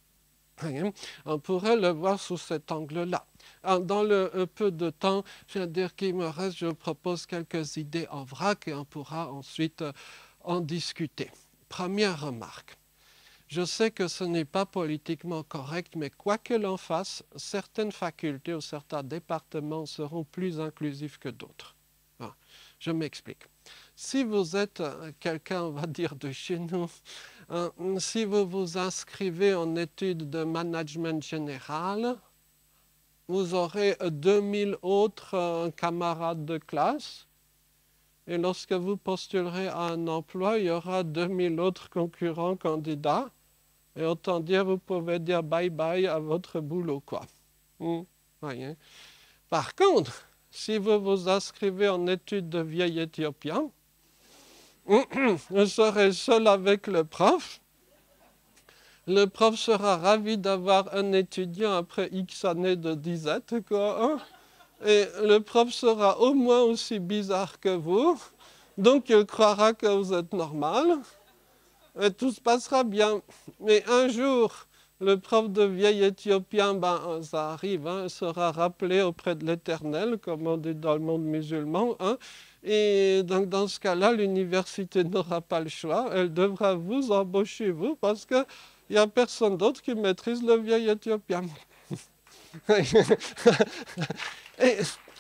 On pourrait le voir sous cet angle-là. Dans le euh, peu de temps, je veux dire qu'il me reste, je propose quelques idées en vrac et on pourra ensuite euh, en discuter. Première remarque. Je sais que ce n'est pas politiquement correct, mais quoi que l'on fasse, certaines facultés ou certains départements seront plus inclusifs que d'autres. Voilà. Je m'explique. Si vous êtes euh, quelqu'un, on va dire, de chez nous, hein, si vous vous inscrivez en études de management général, vous aurez deux mille autres euh, camarades de classe. Et lorsque vous postulerez à un emploi, il y aura deux mille autres concurrents candidats. Et autant dire, vous pouvez dire bye-bye à votre boulot, quoi. Hmm, voyez. Par contre, si vous vous inscrivez en études de vieil éthiopien, vous serez seul avec le prof. Le prof sera ravi d'avoir un étudiant après X années de disette, quoi, hein. Et le prof sera au moins aussi bizarre que vous. Donc, il croira que vous êtes normal. Et tout se passera bien. Mais un jour, le prof de vieil éthiopien, ben, ça arrive, hein, sera rappelé auprès de l'Éternel, comme on dit dans le monde musulman, hein. Et donc, dans ce cas-là, l'université n'aura pas le choix. Elle devra vous embaucher, vous, parce qu'il n'y a personne d'autre qui maîtrise le vieil éthiopien. Et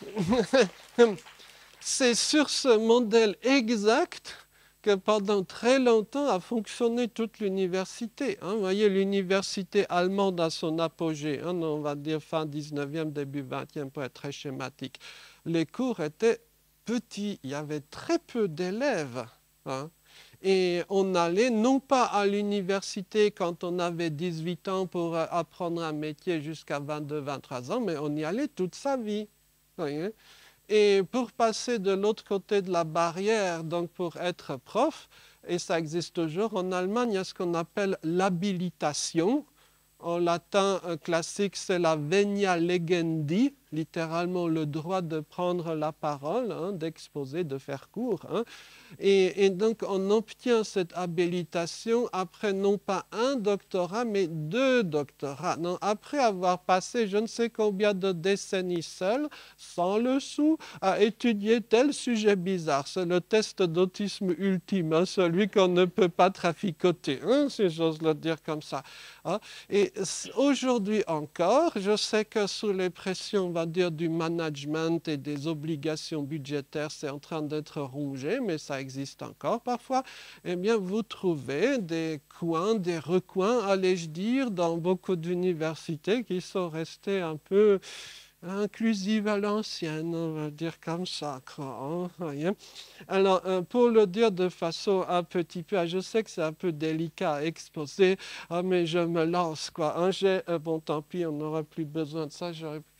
c'est sur ce modèle exact que pendant très longtemps a fonctionné toute l'université, hein. Vous voyez, l'université allemande a son apogée, hein, on va dire fin dix-neuvième, début vingtième, pour être très schématique. Les cours étaient petits, il y avait très peu d'élèves, hein. Et on allait non pas à l'université quand on avait dix-huit ans pour apprendre un métier jusqu'à vingt-deux, vingt-trois ans, mais on y allait toute sa vie, voyez. Et pour passer de l'autre côté de la barrière, donc pour être prof, et ça existe toujours en Allemagne, il y a ce qu'on appelle l'habilitation. En latin classique, c'est la venia legendi, littéralement le droit de prendre la parole, hein, d'exposer, de faire cours, hein. Et, et donc, on obtient cette habilitation après non pas un doctorat, mais deux doctorats. Non, après avoir passé je ne sais combien de décennies seul, sans le sou, à étudier tel sujet bizarre. C'est le test d'autisme ultime, hein, celui qu'on ne peut pas traficoter, hein, si j'ose le dire comme ça, hein. Et aujourd'hui encore, je sais que sous les pressions, on va dire, du management et des obligations budgétaires, c'est en train d'être rongé, mais ça existe encore parfois. Eh bien, vous trouvez des coins, des recoins, allais-je dire, dans beaucoup d'universités qui sont restés un peu inclusive à l'ancienne, on va dire comme ça, quoi, hein. Alors, euh, pour le dire de façon un petit peu, je sais que c'est un peu délicat à exposer, ah, mais je me lance, quoi, hein. J'ai, euh, bon, tant pis, on n'aura plus besoin de ça, j'aurais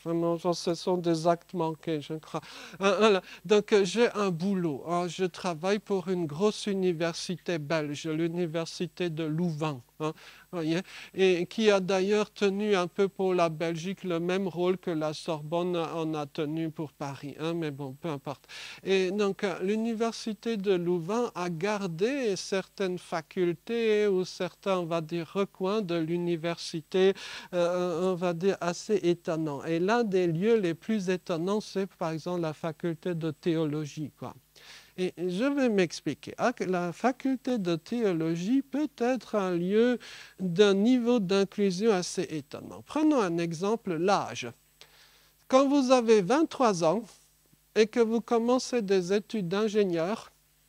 Vraiment, genre, ce sont des actes manqués, je crois. Euh, voilà. Donc, euh, j'ai un boulot, hein. Je travaille pour une grosse université belge, l'université de Louvain, hein, voyez, et qui a d'ailleurs tenu un peu pour la Belgique le même rôle que la Sorbonne en a tenu pour Paris, hein, mais bon, peu importe. Et donc, euh, l'université de Louvain a gardé certaines facultés ou certains, on va dire, recoins de l'université, euh, on va dire, assez étonnants. Et l'un des lieux les plus étonnants, c'est par exemple la faculté de théologie, quoi. Et je vais m'expliquer. La faculté de théologie peut être un lieu d'un niveau d'inclusion assez étonnant. Prenons un exemple, l'âge. Quand vous avez vingt-trois ans et que vous commencez des études d'ingénieur,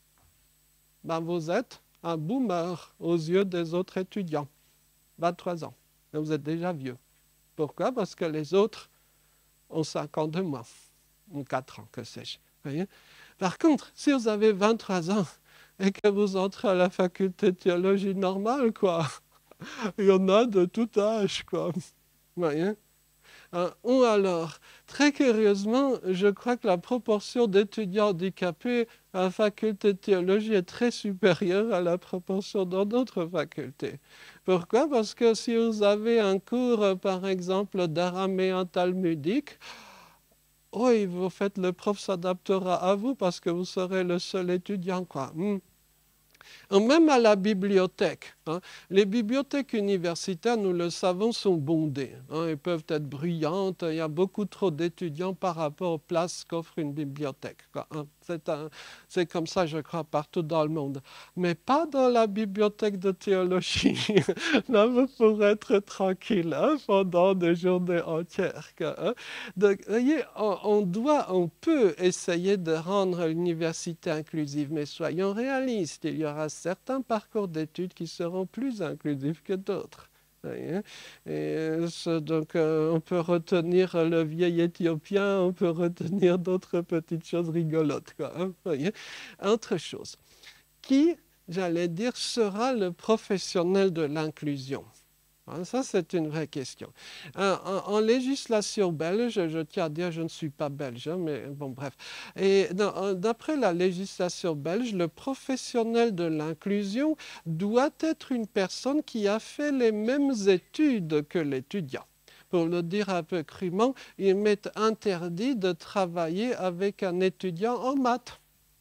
ben vous êtes un boomer aux yeux des autres étudiants. vingt-trois ans. Et vous êtes déjà vieux. Pourquoi? Parce que les autres ont cinq ans de moins, ou quatre ans, que sais-je. Voyez? Par contre, si vous avez vingt-trois ans et que vous entrez à la faculté de théologie normale, quoi, il y en a de tout âge, quoi. Voyez? Hein? Ou alors, très curieusement, je crois que la proportion d'étudiants handicapés à la faculté de théologie est très supérieure à la proportion dans d'autres facultés. Pourquoi? Parce que si vous avez un cours, par exemple, d'araméen talmudique, oui, vous faites, le prof s'adaptera à vous parce que vous serez le seul étudiant, quoi. Hmm. Même à la bibliothèque, hein. Les bibliothèques universitaires, nous le savons, sont bondées, hein. Elles peuvent être bruyantes. Il y a beaucoup trop d'étudiants par rapport aux places qu'offre une bibliothèque, quoi, hein. C'est un, c'est comme ça, je crois, partout dans le monde. Mais pas dans la bibliothèque de théologie. Là, vous pourrez être tranquille, hein, pendant des journées entières, quoi, hein. Donc, vous voyez, on, on doit, on peut essayer de rendre l'université inclusive, mais soyons réalistes. Il y aura certains parcours d'études qui seront plus inclusifs que d'autres. Et donc, euh, on peut retenir le vieil Éthiopien, on peut retenir d'autres petites choses rigolotes, quoi, hein, voyez. Autre chose, qui, j'allais dire, sera le professionnel de l'inclusion? Ça, c'est une vraie question. En, en, en législation belge, je tiens à dire, je ne suis pas belge, hein, mais bon, bref. Et d'après la législation belge, le professionnel de l'inclusion doit être une personne qui a fait les mêmes études que l'étudiant. Pour le dire un peu crûment, il m'est interdit de travailler avec un étudiant en maths.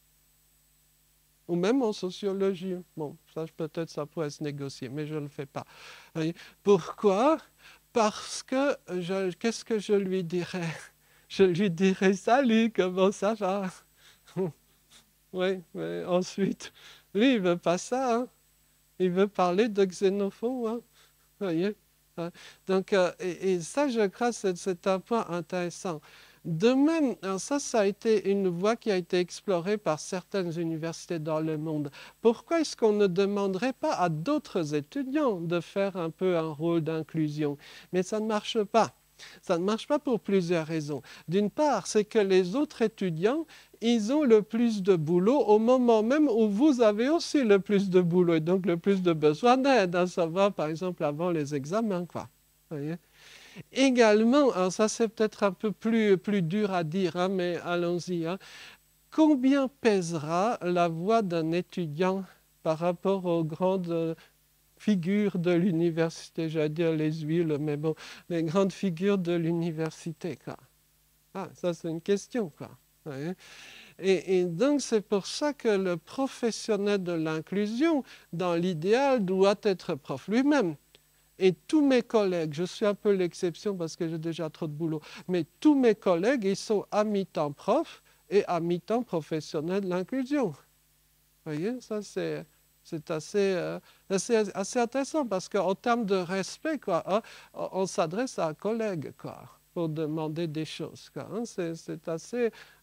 Ou même en sociologie. Bon, ça peut-être ça pourrait se négocier, mais je ne le fais pas. Pourquoi? Parce que, je, qu'est-ce que je lui dirais? Je lui dirais, salut, comment ça va? Oui, mais ensuite, lui, il ne veut pas ça, hein? Il veut parler de Xénophon, hein? Vous voyez? Donc, euh, et, et ça, je crois que c'est un point intéressant. De même, ça, ça a été une voie qui a été explorée par certaines universités dans le monde. Pourquoi est-ce qu'on ne demanderait pas à d'autres étudiants de faire un peu un rôle d'inclusion? Mais ça ne marche pas. Ça ne marche pas pour plusieurs raisons. D'une part, c'est que les autres étudiants, ils ont le plus de boulot au moment même où vous avez aussi le plus de boulot et donc le plus de besoin d'aide, à savoir, par exemple, avant les examens, quoi. Vous voyez? Également, alors ça c'est peut-être un peu plus, plus dur à dire, hein, mais allons-y, hein. Combien pèsera la voix d'un étudiant par rapport aux grandes figures de l'université? J'allais dire les huiles, mais bon, les grandes figures de l'université, quoi. Ah, ça c'est une question, quoi. Ouais. Et, et donc c'est pour ça que le professionnel de l'inclusion, dans l'idéal, doit être prof lui-même. Et tous mes collègues, je suis un peu l'exception parce que j'ai déjà trop de boulot, mais tous mes collègues, ils sont à mi-temps prof et à mi-temps professionnels de l'inclusion. Vous voyez, ça c'est, c'est assez, euh, assez, assez intéressant parce qu'en termes de respect, quoi, hein, on s'adresse à un collègue, quoi, pour demander des choses, quoi, hein. C'est, c'est assez,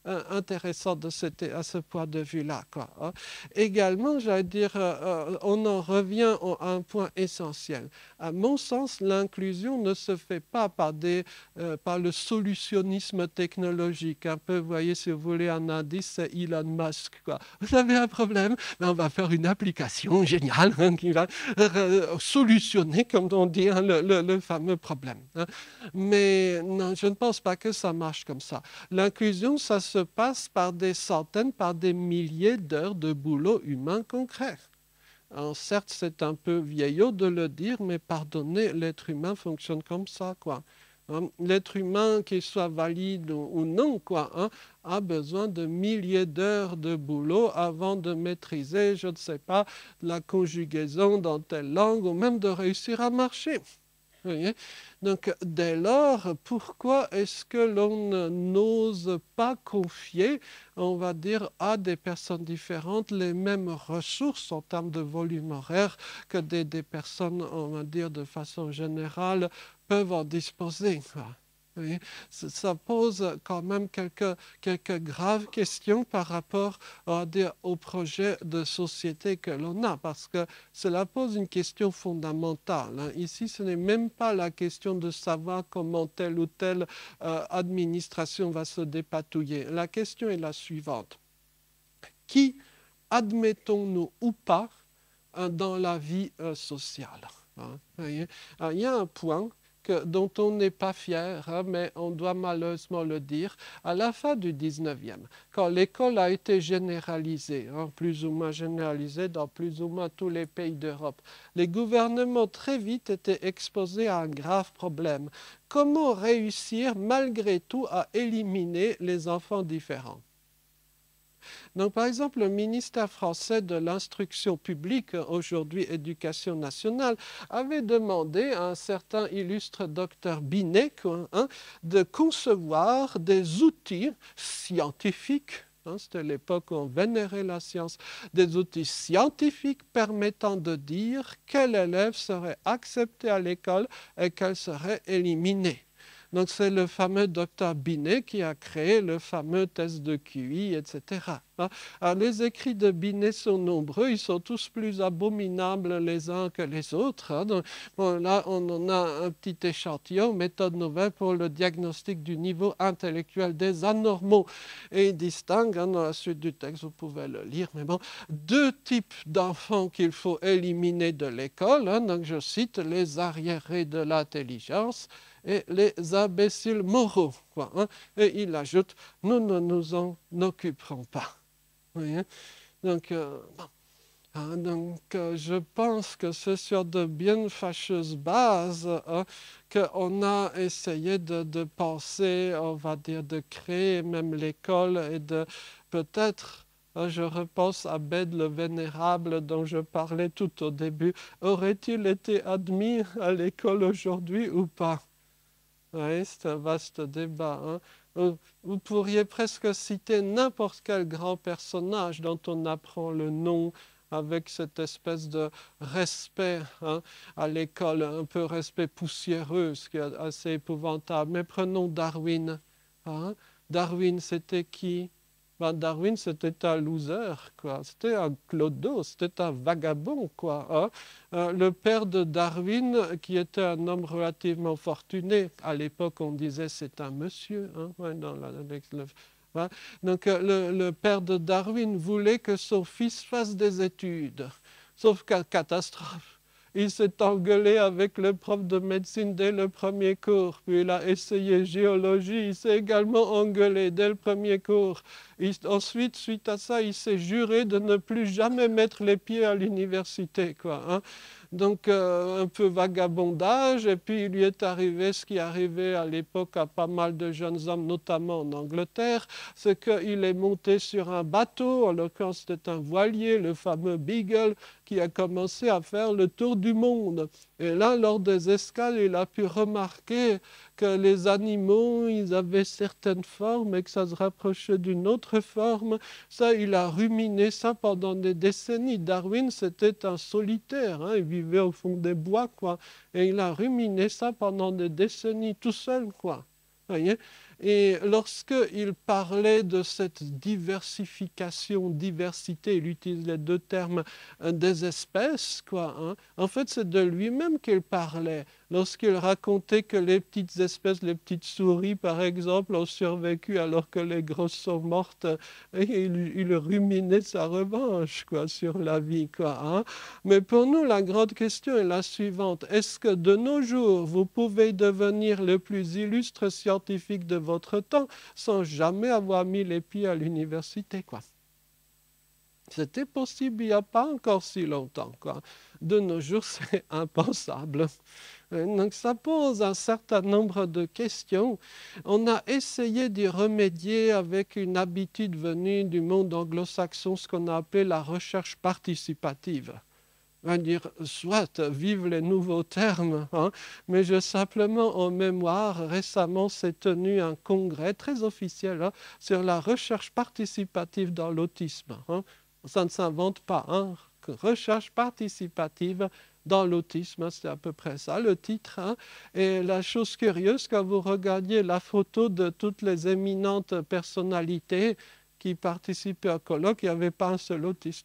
euh, intéressant de cette, à ce point de vue-là, quoi, hein. Également, j'allais dire, euh, euh, on en revient à un point essentiel. À mon sens, l'inclusion ne se fait pas par, des, euh, par le solutionnisme technologique. Un peu, vous voyez, si vous voulez un indice, c'est Elon Musk, quoi. Vous avez un problème, ben, on va faire une application géniale, hein, qui va euh, solutionner, comme on dit, hein, le, le, le fameux problème, hein. Mais non, je ne pense pas que ça marche comme ça. L'inclusion, ça se passe par des centaines, par des milliers d'heures de boulot humain concret. Alors, certes, c'est un peu vieillot de le dire, mais pardonnez, l'être humain fonctionne comme ça, quoi. Hein, l'être humain, qu'il soit valide ou, ou non, quoi, hein, a besoin de milliers d'heures de boulot avant de maîtriser, je ne sais pas, la conjugaison dans telle langue ou même de réussir à marcher. Vous voyez? Donc, dès lors, pourquoi est-ce que l'on n'ose pas confier, on va dire, à des personnes différentes les mêmes ressources en termes de volume horaire que des, des personnes, on va dire, de façon générale, peuvent en disposer, quoi. Vous voyez? Ça, ça pose quand même quelques, quelques graves questions par rapport, on va dire, au projet de société que l'on a, parce que cela pose une question fondamentale, hein. Ici, ce n'est même pas la question de savoir comment telle ou telle euh, administration va se dépatouiller. La question est la suivante. Qui admettons-nous ou pas euh, dans la vie euh, sociale, hein? Vous voyez? Alors, il y a un point que, dont on n'est pas fier, hein, mais on doit malheureusement le dire, à la fin du dix-neuvième, quand l'école a été généralisée, hein, plus ou moins généralisée dans plus ou moins tous les pays d'Europe, les gouvernements très vite étaient exposés à un grave problème. Comment réussir malgré tout à éliminer les enfants différents? Donc, par exemple, le ministère français de l'instruction publique, aujourd'hui Éducation nationale, avait demandé à un certain illustre docteur Binet, hein, de concevoir des outils scientifiques. Hein, c'était l'époque où on vénérait la science, des outils scientifiques permettant de dire quel élève serait accepté à l'école et quel serait éliminé. Donc, c'est le fameux docteur Binet qui a créé le fameux test de Q I, et cetera. Alors, les écrits de Binet sont nombreux, ils sont tous plus abominables les uns que les autres. Donc, bon, là, on en a un petit échantillon, méthode nouvelle pour le diagnostic du niveau intellectuel des anormaux. Et il distingue, hein, dans la suite du texte, vous pouvez le lire, mais bon, deux types d'enfants qu'il faut éliminer de l'école. Hein, donc, je cite les arriérés de l'intelligence et les imbéciles moraux, quoi, hein. Et il ajoute, nous ne nous en occuperons pas. Oui, hein. Donc, euh, bon. Hein, donc euh, je pense que c'est sur de bien fâcheuses bases, hein, qu'on a essayé de, de penser, on va dire, de créer même l'école et de peut-être, hein, je repense à Bède le Vénérable dont je parlais tout au début, aurait-il été admis à l'école aujourd'hui ou pas? Oui, c'est un vaste débat, hein. Vous, vous pourriez presque citer n'importe quel grand personnage dont on apprend le nom avec cette espèce de respect, hein, à l'école, un peu respect poussiéreux, ce qui est assez épouvantable. Mais prenons Darwin, hein. Darwin, c'était qui? Ben, Darwin, c'était un loser, quoi. C'était un clodo, c'était un vagabond, quoi, hein. Euh, le père de Darwin, qui était un homme relativement fortuné, à l'époque, on disait c'est un monsieur, hein, ouais, dans la, le, ouais. Donc, euh, le, le père de Darwin voulait que son fils fasse des études. Sauf qu'à catastrophe, il s'est engueulé avec le prof de médecine dès le premier cours. Puis il a essayé géologie, il s'est également engueulé dès le premier cours. Il, ensuite, suite à ça, il s'est juré de ne plus jamais mettre les pieds à l'université, quoi, hein. Donc, euh, un peu vagabondage, et puis il lui est arrivé ce qui arrivait à l'époque à pas mal de jeunes hommes, notamment en Angleterre, c'est qu'il est monté sur un bateau, en l'occurrence c'était un voilier, le fameux Beagle, qui a commencé à faire le tour du monde. Et là, lors des escales, il a pu remarquer que les animaux, ils avaient certaines formes et que ça se rapprochait d'une autre forme. Ça, il a ruminé ça pendant des décennies. Darwin, c'était un solitaire, hein, il vivait au fond des bois, quoi. Et il a ruminé ça pendant des décennies tout seul, quoi. Voyez? Et lorsqu'il parlait de cette diversification, diversité, il utilise les deux termes euh, des espèces, quoi, hein. En fait, c'est de lui-même qu'il parlait. Lorsqu'il racontait que les petites espèces, les petites souris, par exemple, ont survécu alors que les grosses sont mortes, et il, il ruminait sa revanche, quoi, sur la vie, quoi, hein. Mais pour nous, la grande question est la suivante. Est-ce que de nos jours, vous pouvez devenir le plus illustre scientifique de votre temps sans jamais avoir mis les pieds à l'université, quoi? C'était possible il n'y a pas encore si longtemps, quoi. De nos jours, c'est impensable. Donc ça pose un certain nombre de questions. On a essayé d'y remédier avec une habitude venue du monde anglo-saxon, ce qu'on a appelé la recherche participative. On va dire, soit, vive les nouveaux termes, hein, mais je simplement en mémoire, récemment s'est tenu un congrès très officiel hein, sur la recherche participative dans l'autisme. Hein. Ça ne s'invente pas, hein. Recherche participative dans l'autisme, c'est à peu près ça le titre. Hein. Et la chose curieuse, quand vous regardiez la photo de toutes les éminentes personnalités qui participaient au colloque, il n'y avait pas un seul autiste.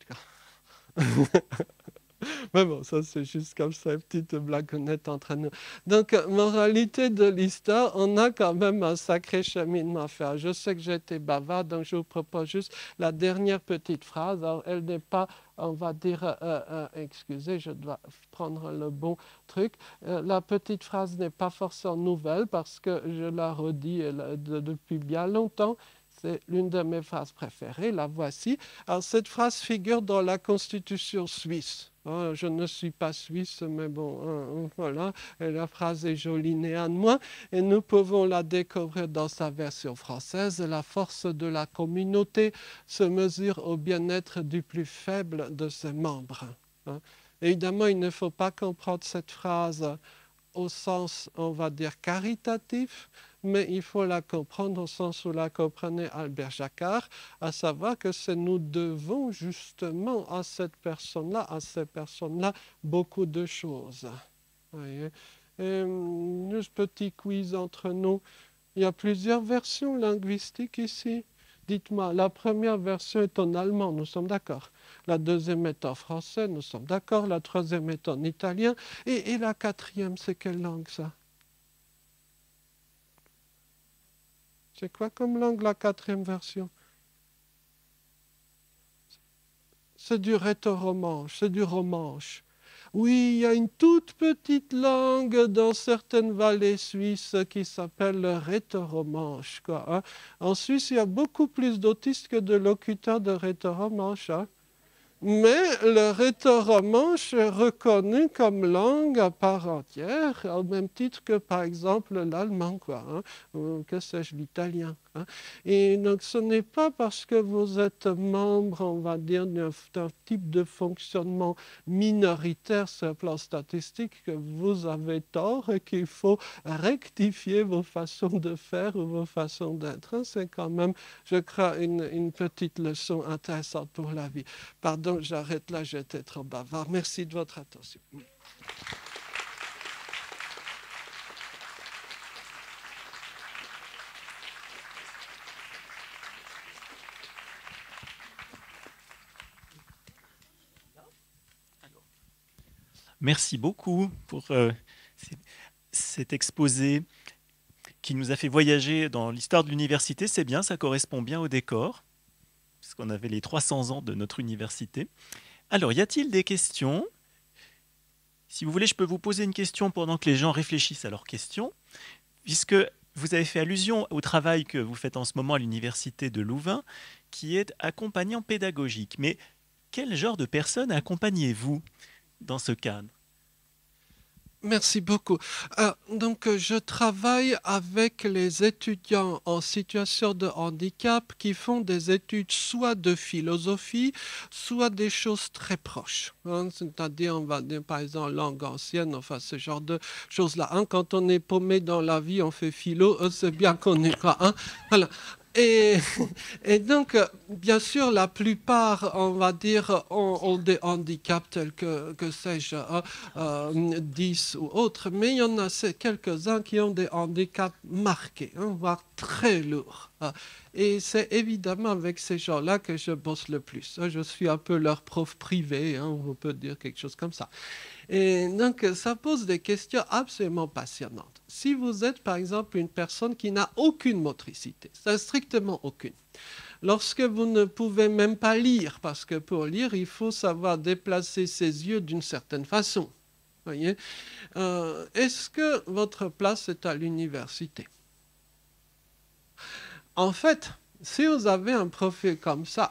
Mais bon, ça c'est juste comme ça, une petite blagounette entre nous. Donc, moralité de l'histoire, on a quand même un sacré cheminement à faire. Je sais que j'ai été bavard, donc je vous propose juste la dernière petite phrase. Alors, elle n'est pas, on va dire, euh, euh, excusez, je dois prendre le bon truc. Euh, la petite phrase n'est pas forcément nouvelle parce que je la redis elle, de, depuis bien longtemps. C'est l'une de mes phrases préférées, la voici. Alors, cette phrase figure dans la Constitution suisse. Oh, je ne suis pas suisse, mais bon, hein, voilà. Et la phrase est jolie néanmoins. Et nous pouvons la découvrir dans sa version française. La force de la communauté se mesure au bien-être du plus faible de ses membres. Hein. Évidemment, il ne faut pas comprendre cette phrase au sens, on va dire, caritatif, mais il faut la comprendre au sens où la comprenait Albert Jacquard, à savoir que c'est nous devons justement à cette personne-là, à ces personnes-là, beaucoup de choses. Voyez. Et, juste petit quiz entre nous. Il y a plusieurs versions linguistiques ici. Dites-moi, la première version est en allemand, nous sommes d'accord. La deuxième est en français, nous sommes d'accord. La troisième est en italien. Et, et la quatrième, c'est quelle langue ça? C'est quoi comme langue la quatrième version? C'est du rhétoromanche, c'est du romanche. Oui, il y a une toute petite langue dans certaines vallées suisses qui s'appelle le rhétoromanche, quoi, hein. En Suisse, il y a beaucoup plus d'autistes que de locuteurs de rhétoromanche. Hein. Mais le rhétoromanche est reconnu comme langue à part entière, au même titre que, par exemple, l'allemand, quoi, hein, ou que sais-je, l'italien. Hein. Et donc, ce n'est pas parce que vous êtes membre, on va dire, d'un type de fonctionnement minoritaire sur le plan statistique que vous avez tort et qu'il faut rectifier vos façons de faire ou vos façons d'être. Hein. C'est quand même, je crois, une, une petite leçon intéressante pour la vie. Pardon, j'arrête là, j'étais trop bavard. Merci de votre attention. Merci beaucoup pour euh, cet exposé qui nous a fait voyager dans l'histoire de l'université. C'est bien, ça correspond bien au décor, puisqu'on avait les trois cents ans de notre université. Alors, y a-t-il des questions? Si vous voulez, je peux vous poser une question pendant que les gens réfléchissent à leurs questions, puisque vous avez fait allusion au travail que vous faites en ce moment à l'université de Louvain, qui est accompagnant pédagogique. Mais quel genre de personnes accompagnez-vous dans ce cadre? Merci beaucoup. Euh, donc, je travaille avec les étudiants en situation de handicap qui font des études soit de philosophie, soit des choses très proches. Hein, c'est-à-dire, on va dire par exemple langue ancienne, enfin ce genre de choses-là. Hein, quand on est paumé dans la vie, on fait philo, c'est bien connu. Quoi, hein, voilà. Et, et donc, bien sûr, la plupart, on va dire, ont, ont des handicaps tels que, que sais-je, euh, euh, dix ou autres, mais il y en a quelques-uns qui ont des handicaps marqués, hein, voire très lourds. Hein. Et c'est évidemment avec ces gens-là que je bosse le plus. Je suis un peu leur prof privé, hein, on peut dire quelque chose comme ça. Et donc, ça pose des questions absolument passionnantes. Si vous êtes, par exemple, une personne qui n'a aucune motricité, c'est strictement aucune, lorsque vous ne pouvez même pas lire, parce que pour lire, il faut savoir déplacer ses yeux d'une certaine façon, voyez, euh, est-ce que votre place est à l'université? En fait, si vous avez un profil comme ça,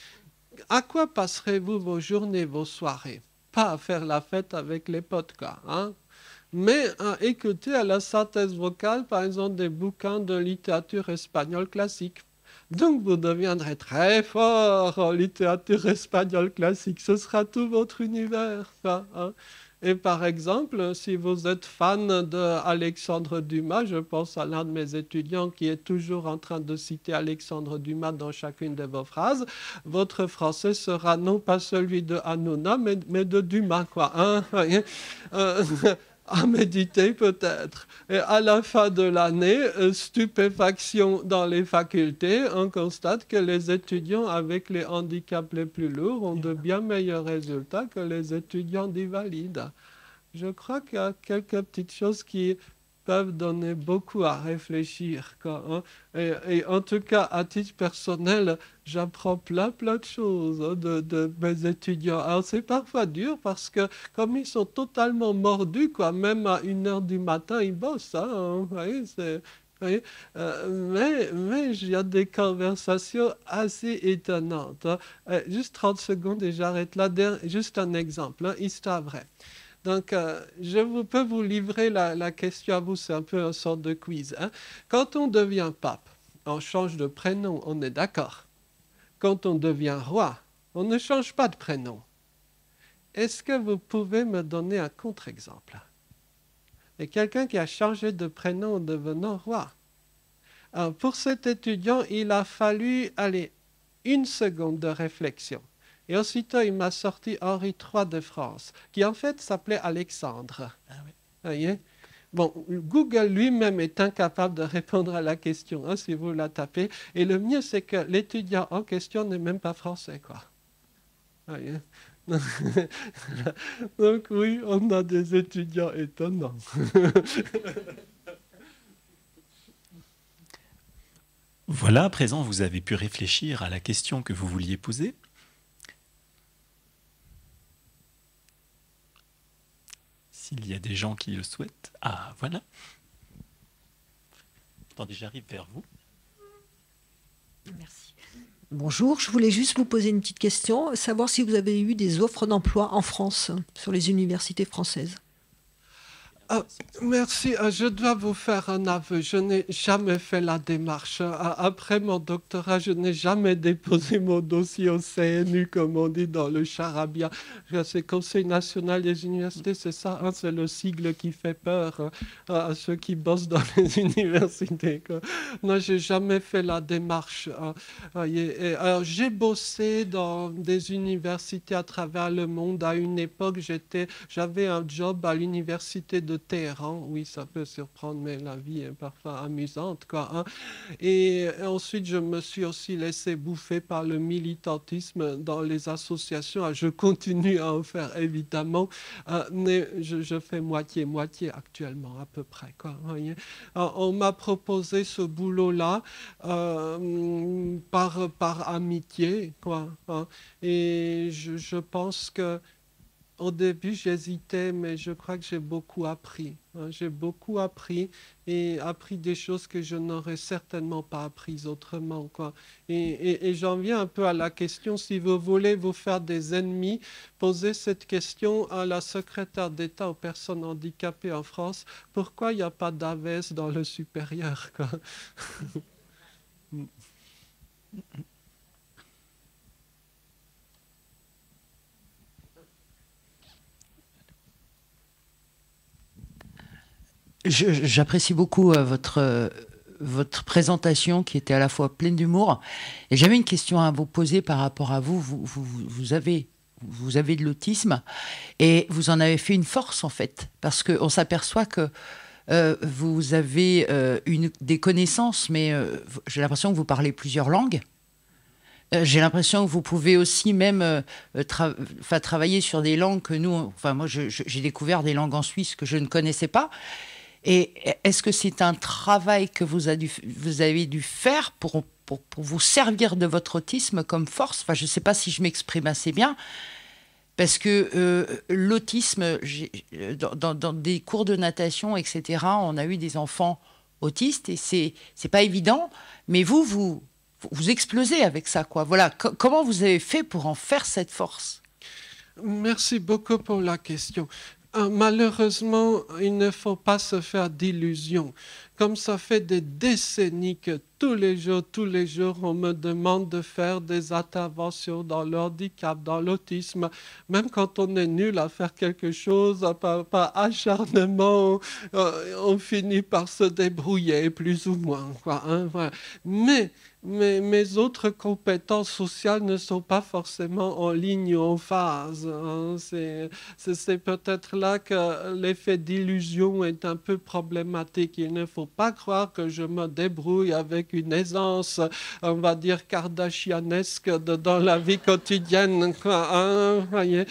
à quoi passerez-vous vos journées, vos soirées? Pas à faire la fête avec les potes, quoi, hein? Mais à écouter à la synthèse vocale, par exemple, des bouquins de littérature espagnole classique. Donc, vous deviendrez très fort en littérature espagnole classique. Ce sera tout votre univers, quoi, hein? Et par exemple, si vous êtes fan d'Alexandre Dumas, je pense à l'un de mes étudiants qui est toujours en train de citer Alexandre Dumas dans chacune de vos phrases, votre français sera non pas celui de Hanouna, mais, mais de Dumas, quoi, hein? euh, à méditer peut-être. Et à la fin de l'année, euh, stupéfaction dans les facultés, on constate que les étudiants avec les handicaps les plus lourds ont de bien meilleurs résultats que les étudiants dits valides. Je crois qu'il y a quelques petites choses qui peuvent donner beaucoup à réfléchir, quoi, hein. Et, et en tout cas, à titre personnel, j'apprends plein, plein de choses, hein, de, de mes étudiants. Alors, c'est parfois dur parce que, comme ils sont totalement mordus, quoi, même à une heure du matin, ils bossent, hein, vous voyez, c'est... Oui, euh, mais, mais il y a des conversations assez étonnantes, hein. Euh, juste trente secondes et j'arrête là. Juste un exemple, hein, histoire vraie. Donc, euh, je vous, peux vous livrer la, la question à vous, c'est un peu une sorte de quiz, hein. Quand on devient pape, on change de prénom, on est d'accord. Quand on devient roi, on ne change pas de prénom. Est-ce que vous pouvez me donner un contre-exemple? Et quelqu'un qui a changé de prénom en devenant roi. Alors, pour cet étudiant, il a fallu, allez, une seconde de réflexion. Et aussitôt, il m'a sorti Henri trois de France, qui en fait s'appelait Alexandre. Ah oui. Voyez? Bon, Google lui-même est incapable de répondre à la question, hein, si vous la tapez. Et le mieux, c'est que l'étudiant en question n'est même pas français, quoi. Voyez? Donc oui, on a des étudiants étonnants. Voilà, à présent, vous avez pu réfléchir à la question que vous vouliez poser. S'il y a des gens qui le souhaitent. Ah, voilà. Attendez, j'arrive vers vous. Merci. Bonjour, je voulais juste vous poser une petite question, savoir si vous avez eu des offres d'emploi en France, sur les universités françaises. Ah, merci. Ah, je dois vous faire un aveu. Je n'ai jamais fait la démarche. Ah, après mon doctorat, je n'ai jamais déposé mon dossier au C N U, comme on dit dans le charabia. C'est Conseil national des universités, c'est ça, hein, c'est le sigle qui fait peur, hein, à ceux qui bossent dans les universités, quoi. Non, j'ai jamais fait la démarche, hein. Et, et, alors, j'ai bossé dans des universités à travers le monde. À une époque, j'étais, j'avais un job à l'université de Téhéran. Oui, ça peut surprendre, mais la vie est parfois amusante, quoi, hein. Et ensuite, je me suis aussi laissé bouffer par le militantisme dans les associations. Je continue à en faire, évidemment, euh, mais je, je fais moitié-moitié actuellement, à peu près, quoi, voyez. Alors, on m'a proposé ce boulot-là euh, par, par amitié, quoi, hein. Et je, je pense que au début, j'hésitais, mais je crois que j'ai beaucoup appris, hein. J'ai beaucoup appris et appris des choses que je n'aurais certainement pas apprises autrement, quoi. Et, et, et j'en viens un peu à la question, si vous voulez vous faire des ennemis, posez cette question à la secrétaire d'État aux personnes handicapées en France. Pourquoi il n'y a pas d'A V S dans le supérieur, quoi? J'apprécie beaucoup euh, votre, euh, votre présentation qui était à la fois pleine d'humour. Et j'avais une question à vous poser par rapport à vous. Vous, vous, vous, avez, vous avez de l'autisme et vous en avez fait une force, en fait. Parce qu'on s'aperçoit que euh, vous avez euh, une, des connaissances, mais euh, j'ai l'impression que vous parlez plusieurs langues. Euh, j'ai l'impression que vous pouvez aussi même euh, tra travailler sur des langues que nous... Enfin, moi, j'ai découvert des langues en Suisse que je ne connaissais pas. Et est-ce que c'est un travail que vous, a dû, vous avez dû faire pour, pour, pour vous servir de votre autisme comme force? Enfin, je ne sais pas si je m'exprime assez bien. Parce que euh, l'autisme, dans, dans, dans des cours de natation, et cetera, on a eu des enfants autistes et c'est c'est pas évident. Mais vous, vous, vous explosez avec ça, quoi. Voilà. C comment vous avez fait pour en faire cette force? Merci beaucoup pour la question. Malheureusement, il ne faut pas se faire d'illusions. Comme ça fait des décennies que tous les jours, tous les jours, on me demande de faire des interventions dans le handicap, dans l'autisme. Même quand on est nul à faire quelque chose, par, par acharnement, euh, on finit par se débrouiller, plus ou moins, quoi, hein, voilà. Mais mes, mes autres compétences sociales ne sont pas forcément en ligne ou en phase, hein. C'est peut-être là que l'effet d'illusion est un peu problématique. Il ne faut pas croire que je me débrouille avec une aisance, on va dire, kardashianesque de, dans la vie quotidienne. Hein, voyez.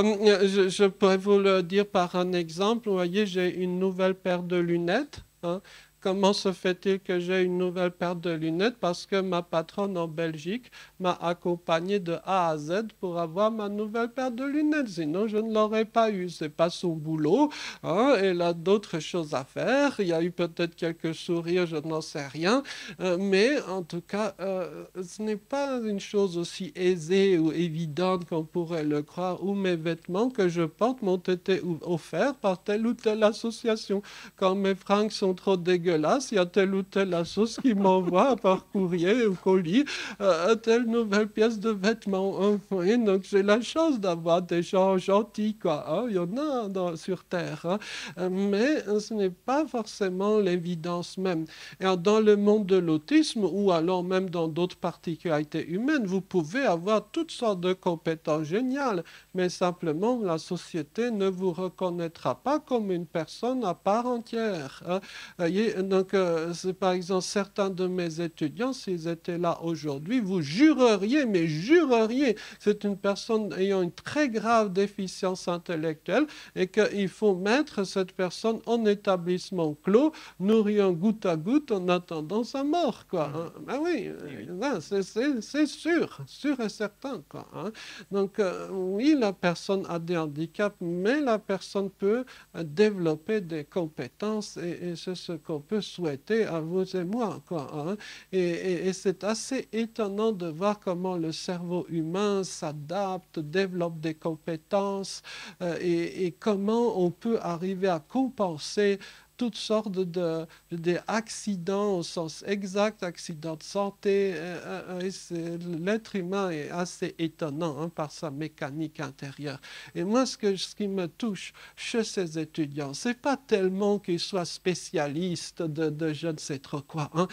Je, je pourrais vous le dire par un exemple. Vous voyez, j'ai une nouvelle paire de lunettes. Hein. Comment se fait-il que j'ai une nouvelle paire de lunettes? Parce que ma patronne en Belgique m'a accompagné de A à Z pour avoir ma nouvelle paire de lunettes. Sinon, je ne l'aurais pas eu. Ce n'est pas son boulot. Hein. Elle a d'autres choses à faire. Il y a eu peut-être quelques sourires, je n'en sais rien. Euh, mais en tout cas, euh, ce n'est pas une chose aussi aisée ou évidente qu'on pourrait le croire. Ou mes vêtements que je porte m'ont été offerts par telle ou telle association. Quand mes fringues sont trop dégueulasses, il y a telle ou telle assoce qui m'envoie par courrier ou colis euh, telle nouvelle pièce de vêtements. Hein. Oui, donc j'ai la chance d'avoir des gens gentils, quoi. Hein. Il y en a dans, sur Terre. Hein. Euh, mais ce n'est pas forcément l'évidence même. Et dans le monde de l'autisme, ou alors même dans d'autres particularités humaines, vous pouvez avoir toutes sortes de compétences géniales, mais simplement la société ne vous reconnaîtra pas comme une personne à part entière. Hein. Voyez, donc, euh, c'est par exemple certains de mes étudiants, s'ils étaient là aujourd'hui, vous jureriez, mais jureriez, c'est une personne ayant une très grave déficience intellectuelle et qu'il faut mettre cette personne en établissement clos, nourrir goutte à goutte en attendant sa mort, quoi. Hein. Ben oui, oui. C'est sûr, sûr et certain, quoi. Hein. Donc, euh, oui, la personne a des handicaps, mais la personne peut euh, développer des compétences et, et c'est ce qu'on peut souhaiter à vous et moi, quoi. Hein. Et, et, et c'est assez étonnant de voir comment le cerveau humain s'adapte, développe des compétences euh, et, et comment on peut arriver à compenser toutes sortes de, de accidents au sens exact, accidents de santé. Euh, euh, L'être humain est assez étonnant hein, par sa mécanique intérieure. Et moi, ce, que, ce qui me touche chez ces étudiants, c'est pas tellement qu'ils soient spécialistes de, de je ne sais trop quoi, hein,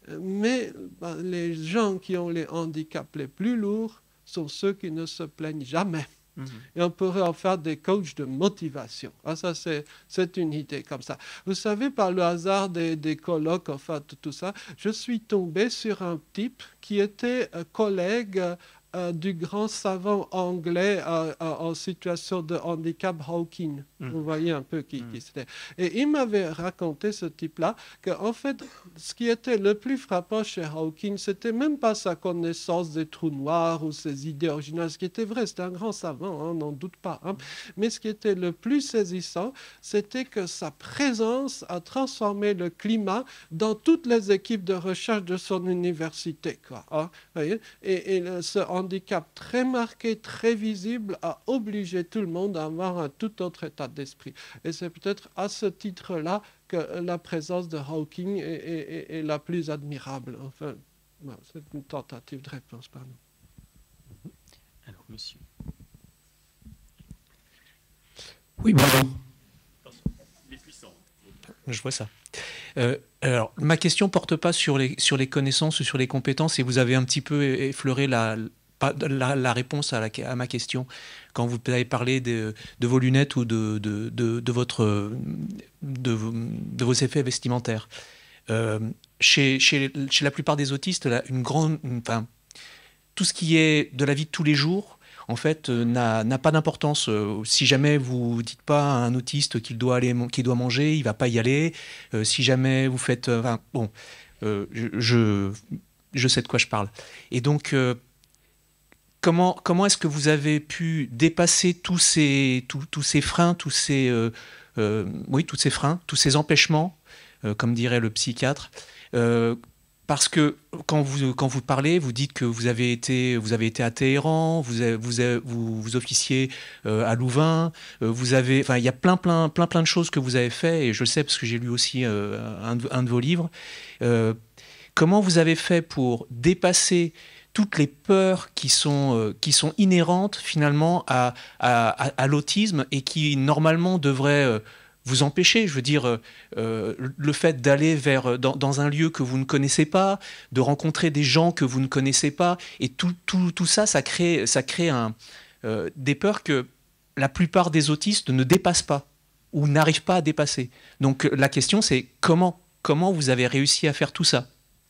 mais ben, les gens qui ont les handicaps les plus lourds sont ceux qui ne se plaignent jamais. Mmh. Et on pourrait en faire des coachs de motivation. Ah, ça, c'est une idée comme ça. Vous savez, par le hasard des, des colloques, enfin, tout, tout ça, je suis tombé sur un type qui était euh, collègue euh, euh, du grand savant anglais euh, euh, en situation de handicap Hawking. Mmh. Vous voyez un peu qui, mmh. qui c'était. Et il m'avait raconté, ce type-là, qu'en fait, ce qui était le plus frappant chez Hawking, c'était même pas sa connaissance des trous noirs ou ses idées originales. Ce qui était vrai, c'était un grand savant, hein, n'en doute pas. Hein. Mais ce qui était le plus saisissant, c'était que sa présence a transformé le climat dans toutes les équipes de recherche de son université, quoi. Hein, voyez. Et, et le, ce handicap très marqué, très visible, a obligé tout le monde à avoir un tout autre état d'esprit. Et c'est peut-être à ce titre-là que la présence de Hawking est, est, est la plus admirable. Enfin, bon, c'est une tentative de réponse, pardon. Alors, monsieur. Oui, bonjour. Il est puissant. Je vois ça. Euh, Alors, ma question ne porte pas sur les, sur les connaissances ou sur les compétences, et vous avez un petit peu effleuré la, la, la réponse à, la, à ma question quand vous avez parlé de, de vos lunettes ou de, de, de, de, votre, de, de vos effets vestimentaires. Euh, chez, chez, chez la plupart des autistes, là, une grande, enfin, tout ce qui est de la vie de tous les jours, en fait, euh, n'a pas d'importance. Euh, si jamais vous ne dites pas à un autiste qu'il doit, aller, qu'il doit manger, il ne va pas y aller. Euh, si jamais vous faites... Euh, enfin, bon, euh, je, je sais de quoi je parle. Et donc, euh, comment, comment est-ce que vous avez pu dépasser tous ces, tous, tous ces freins, tous ces, euh, euh, oui, tous ces freins, tous ces empêchements, euh, comme dirait le psychiatre, euh, parce que quand vous, quand vous parlez, vous dites que vous avez été, vous avez été à Téhéran, vous, avez, vous, avez, vous, vous officiez euh, à Louvain, euh, vous avez, enfin, il y a plein, plein, plein, plein de choses que vous avez fait, et je le sais parce que j'ai lu aussi euh, un, de, un de vos livres. Euh, comment vous avez fait pour dépasser toutes les peurs qui sont, euh, qui sont inhérentes finalement à, à, à, à l'autisme et qui normalement devraient... Euh, vous empêcher, je veux dire, euh, le fait d'aller vers dans, dans un lieu que vous ne connaissez pas, de rencontrer des gens que vous ne connaissez pas, et tout, tout, tout ça, ça crée, ça crée un, euh, des peurs que la plupart des autistes ne dépassent pas ou n'arrivent pas à dépasser. Donc la question, c'est comment, comment vous avez réussi à faire tout ça?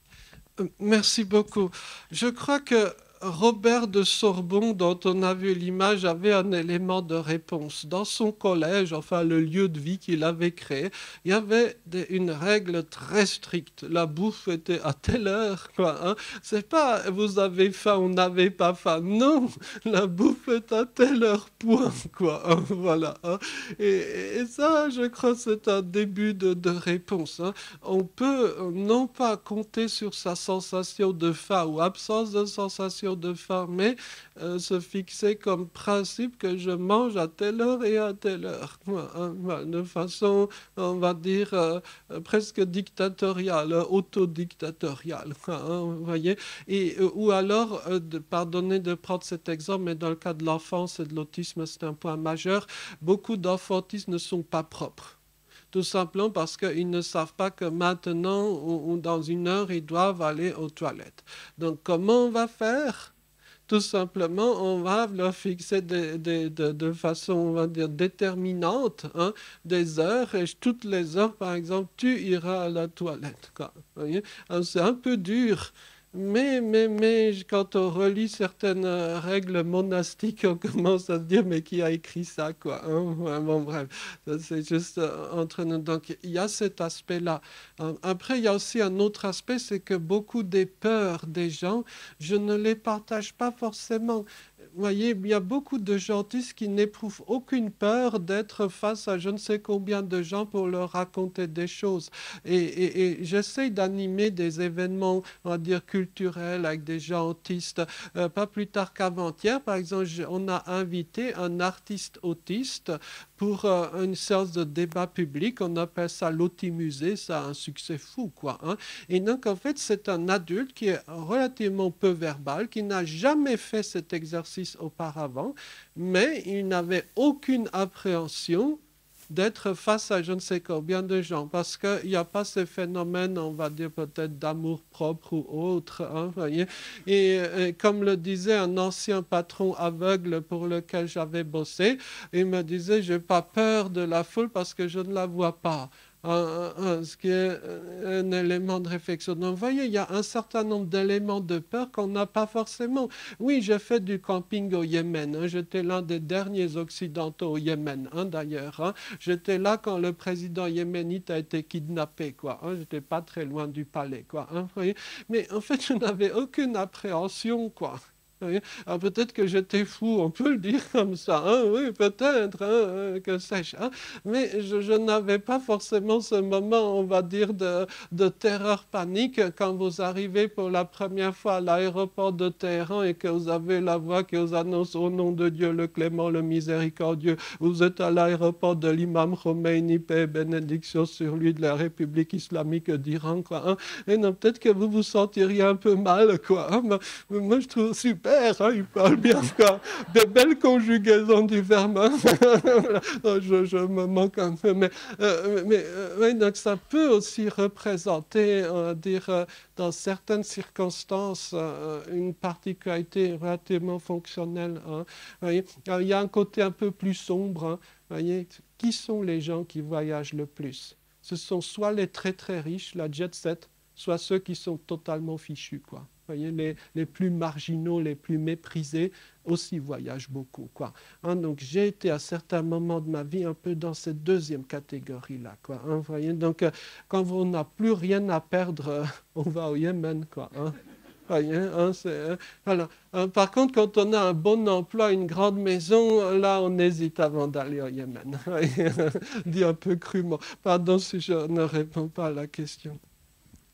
Merci beaucoup. Je crois que Robert de Sorbon, dont on a vu l'image, avait un élément de réponse. Dans son collège, enfin le lieu de vie qu'il avait créé, il y avait des, une règle très stricte. La bouffe était à telle heure, quoi. Hein. C'est pas vous avez faim ou n'avez pas faim. Non, la bouffe est à telle heure, point, quoi. Hein, voilà. Hein. Et, et ça, je crois, c'est un début de, de réponse. Hein. On peut non pas compter sur sa sensation de faim ou absence de sensation de faim, mais euh, se fixer comme principe que je mange à telle heure et à telle heure, hein, de façon, on va dire, euh, presque dictatoriale, autodictatoriale, hein, vous voyez, et, euh, ou alors, euh, de, pardonnez de prendre cet exemple, mais dans le cas de l'enfance et de l'autisme, c'est un point majeur, beaucoup d'enfants autistes ne sont pas propres. Tout simplement parce qu'ils ne savent pas que maintenant ou, ou dans une heure, ils doivent aller aux toilettes. Donc, comment on va faire? Tout simplement, on va leur fixer de, de, de, de façon, on va dire, déterminante, hein, des heures. Et toutes les heures, par exemple, tu iras à la toilette. C'est un peu dur. Mais, mais, mais quand on relit certaines règles monastiques, on commence à se dire, mais qui a écrit ça, quoi, hein? Bon, bref, c'est juste entre nous. Donc, il y a cet aspect-là. Après, il y a aussi un autre aspect, c'est que beaucoup des peurs des gens, je ne les partage pas forcément. Vous voyez, il y a beaucoup de gens autistes qui n'éprouvent aucune peur d'être face à je ne sais combien de gens pour leur raconter des choses. Et, et, et j'essaie d'animer des événements, on va dire, culturels avec des gens autistes. Euh, pas plus tard qu'avant-hier, par exemple, on a invité un artiste autiste pour euh, une séance de débat public. On appelle ça l'Auti-musée. Ça a un succès fou, quoi. Hein. Et donc, en fait, c'est un adulte qui est relativement peu verbal, qui n'a jamais fait cet exercice auparavant, mais il n'avait aucune appréhension d'être face à je ne sais combien de gens, parce qu'il n'y a pas ce phénomène, on va dire peut-être d'amour-propre ou autre. Hein, voyez. Et, et comme le disait un ancien patron aveugle pour lequel j'avais bossé, il me disait, je n'ai pas peur de la foule parce que je ne la vois pas. Un, un, ce qui est un élément de réflexion. Donc, vous voyez, il y a un certain nombre d'éléments de peur qu'on n'a pas forcément. Oui, j'ai fait du camping au Yémen. Hein. J'étais l'un des derniers occidentaux au Yémen, hein, d'ailleurs. Hein. J'étais là quand le président yéménite a été kidnappé, quoi. Hein. J'étais pas très loin du palais, quoi. Hein, vous voyez. Mais en fait, je n'avais aucune appréhension, quoi. Alors peut-être que j'étais fou, on peut le dire comme ça, hein, oui, peut-être, hein, que sais-je. Hein, mais je, je n'avais pas forcément ce moment, on va dire, de, de terreur panique quand vous arrivez pour la première fois à l'aéroport de Téhéran et que vous avez la voix qui vous annonce au nom de Dieu, le clément, le miséricordieux. Vous êtes à l'aéroport de l'imam Khomeini, paix et bénédiction sur lui de la République islamique d'Iran, quoi. Hein, et non, peut-être que vous vous sentiriez un peu mal, quoi. Hein, mais, moi, je trouve super faire, hein, il parle bien, quoi. De belles conjugaisons du verbe. Hein. je, je me manque un peu, mais, euh, mais euh, oui, donc ça peut aussi représenter, on va dire, euh, dans certaines circonstances, euh, une particularité relativement fonctionnelle. Hein. Voyez, il y a un côté un peu plus sombre. Hein. Voyez, qui sont les gens qui voyagent le plus? Ce sont soit les très très riches, la jet set, soit ceux qui sont totalement fichus, quoi. Voyez, les, les plus marginaux, les plus méprisés aussi voyagent beaucoup, quoi. Hein, donc j'ai été à certains moments de ma vie un peu dans cette deuxième catégorie-là, quoi. Hein, voyez, donc euh, quand on n'a plus rien à perdre, euh, on va au Yémen, quoi. Hein. Voyez, hein, c'est, voilà. Hein, par contre, quand on a un bon emploi, une grande maison, là, on hésite avant d'aller au Yémen. Dit un peu crûment. Pardon si je ne réponds pas à la question. Madame ?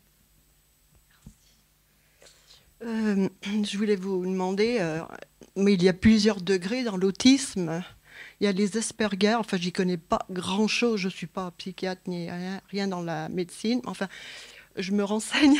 Euh, je voulais vous demander, euh, mais il y a plusieurs degrés dans l'autisme. Il y a les Asperger, enfin, j'y connais pas grand-chose, je ne suis pas psychiatre ni rien, rien dans la médecine. Enfin, je me renseigne.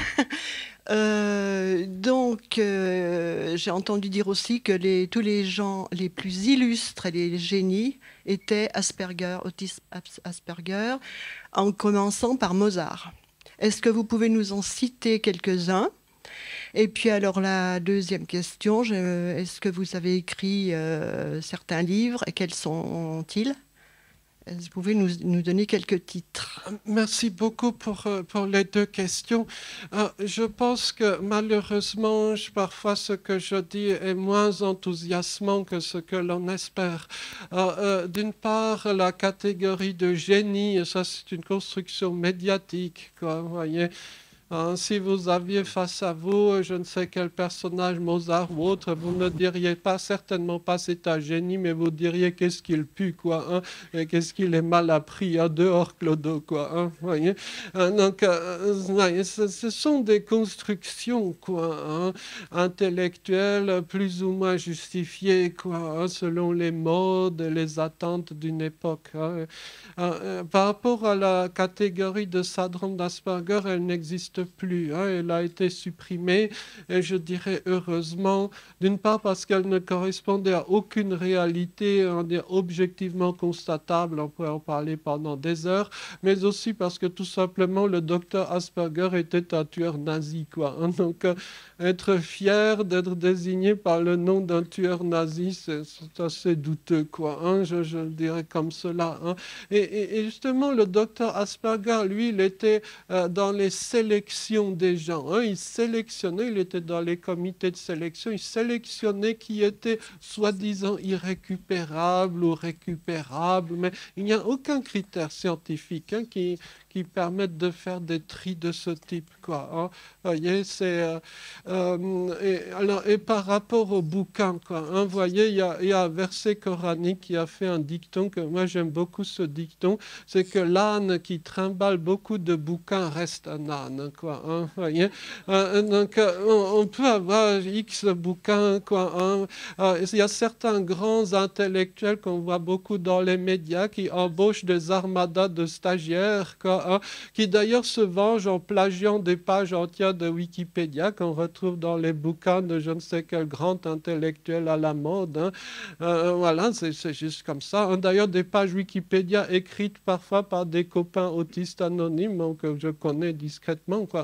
euh, donc, euh, j'ai entendu dire aussi que les, tous les gens les plus illustres et les génies étaient Asperger, autisme Asperger, en commençant par Mozart. Est-ce que vous pouvez nous en citer quelques-uns ? Et puis alors la deuxième question, je, est-ce que vous avez écrit euh, certains livres et quels sont-ils ? Vous pouvez nous, nous donner quelques titres. Merci beaucoup pour, pour les deux questions. Euh, je pense que malheureusement, je, parfois ce que je dis est moins enthousiasmant que ce que l'on espère. Euh, euh, d'une part, la catégorie de génie, ça c'est une construction médiatique, quoi, vous voyez. Hein, si vous aviez face à vous, je ne sais quel personnage, Mozart ou autre, vous ne diriez pas, certainement pas c'est un génie, mais vous diriez qu'est-ce qu'il pue, quoi, hein, et qu'est-ce qu'il est mal appris, hein, dehors Clodo, quoi, hein, voyez. Hein, donc, euh, voyez, ce, ce sont des constructions, quoi, hein, intellectuelles, plus ou moins justifiées, quoi, hein, selon les modes et les attentes d'une époque. Hein. Euh, par rapport à la catégorie de syndrome d'Asperger, elle n'existe plus. Hein, elle a été supprimée, et je dirais heureusement, d'une part parce qu'elle ne correspondait à aucune réalité on dit, objectivement constatable, on pourrait en parler pendant des heures, mais aussi parce que tout simplement le docteur Asperger était un tueur nazi, quoi. Hein, donc euh, être fier d'être désigné par le nom d'un tueur nazi, c'est, c'est assez douteux, quoi. Hein, je, je dirais comme cela. Hein. Et, et, et justement, le docteur Asperger, lui, il était euh, dans les sélections des gens. Hein. Il sélectionnait, il était dans les comités de sélection, il sélectionnait qui étaient soi-disant irrécupérables ou récupérables, mais il n'y a aucun critère scientifique hein, qui, qui permette de faire des tris de ce type, quoi. Hein. Voyez, c'est euh, euh, et, alors, et par rapport au bouquin, quoi. Hein, voyez, il y a, y a un verset coranique qui a fait un dicton que moi j'aime beaucoup ce dicton, c'est que l'âne qui trimballe beaucoup de bouquins reste un âne, quoi. Hein, voyez. Euh, donc euh, on, on peut avoir X bouquins, quoi. Hein. Euh, il y a certains grands intellectuels qu'on voit beaucoup dans les médias qui embauchent des armadas de stagiaires, quoi. Hein, qui d'ailleurs se vengent en plagiant des pages entières de Wikipédia qu'on retrouve dans les bouquins de je ne sais quel grand intellectuel à la mode. Hein. Euh, voilà, c'est, c'est juste comme ça. Hein. D'ailleurs, des pages Wikipédia écrites parfois par des copains autistes anonymes que je connais discrètement, quoi.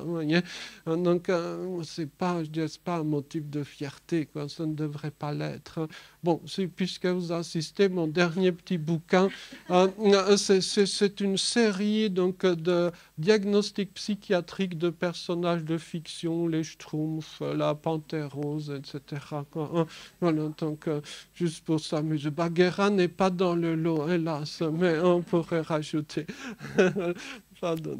Donc, euh, c'est pas, je dirais, c'est pas un motif de fierté, quoi. Ça ne devrait pas l'être. Hein. Bon, c'est, puisque vous insistez, mon dernier petit bouquin, euh, c'est, c'est, c'est une série donc de diagnostics psychiatriques de personnages de fiction, les Schtroumpfs, la Panthère rose, et cetera. Quoi. Hein. Voilà, donc euh, juste pour s'amuser. Bagheera n'est pas dans le lot, hélas, mais on pourrait rajouter. Pardonnez.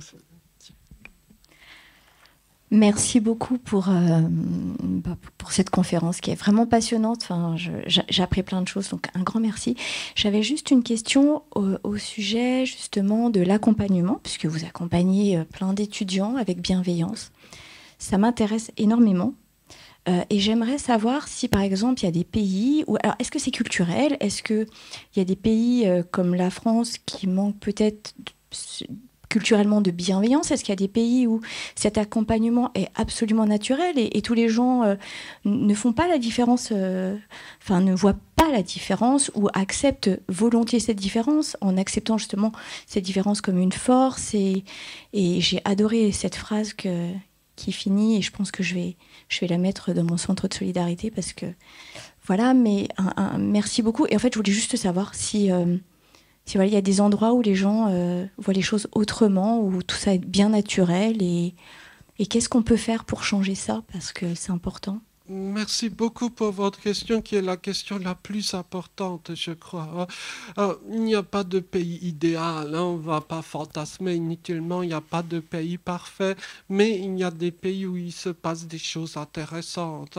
Merci beaucoup pour, euh, pour cette conférence qui est vraiment passionnante. Enfin, je, j'ai appris plein de choses, donc un grand merci. J'avais juste une question au, au sujet justement de l'accompagnement, puisque vous accompagnez plein d'étudiants avec bienveillance. Ça m'intéresse énormément. Euh, et j'aimerais savoir si, par exemple, il y a des pays où... Alors, est-ce que c'est culturel ? Est-ce qu'il y a des pays euh, comme la France qui manquent peut-être... De, culturellement de bienveillance? Est-ce qu'il y a des pays où cet accompagnement est absolument naturel et, et tous les gens euh, ne font pas la différence, euh, enfin ne voient pas la différence ou acceptent volontiers cette différence en acceptant justement cette différence comme une force? Et, et j'ai adoré cette phrase que, qui finit, et je pense que je vais, je vais la mettre dans mon centre de solidarité parce que voilà, mais un, un, merci beaucoup. Et en fait, je voulais juste savoir si... Euh, Si, voilà, il y a des endroits où les gens euh, voient les choses autrement, où tout ça est bien naturel, et, et qu'est-ce qu'on peut faire pour changer ça, parce que c'est important. Merci beaucoup pour votre question qui est la question la plus importante, je crois. Alors, il n'y a pas de pays idéal, hein, on ne va pas fantasmer inutilement, il n'y a pas de pays parfait, mais il y a des pays où il se passe des choses intéressantes.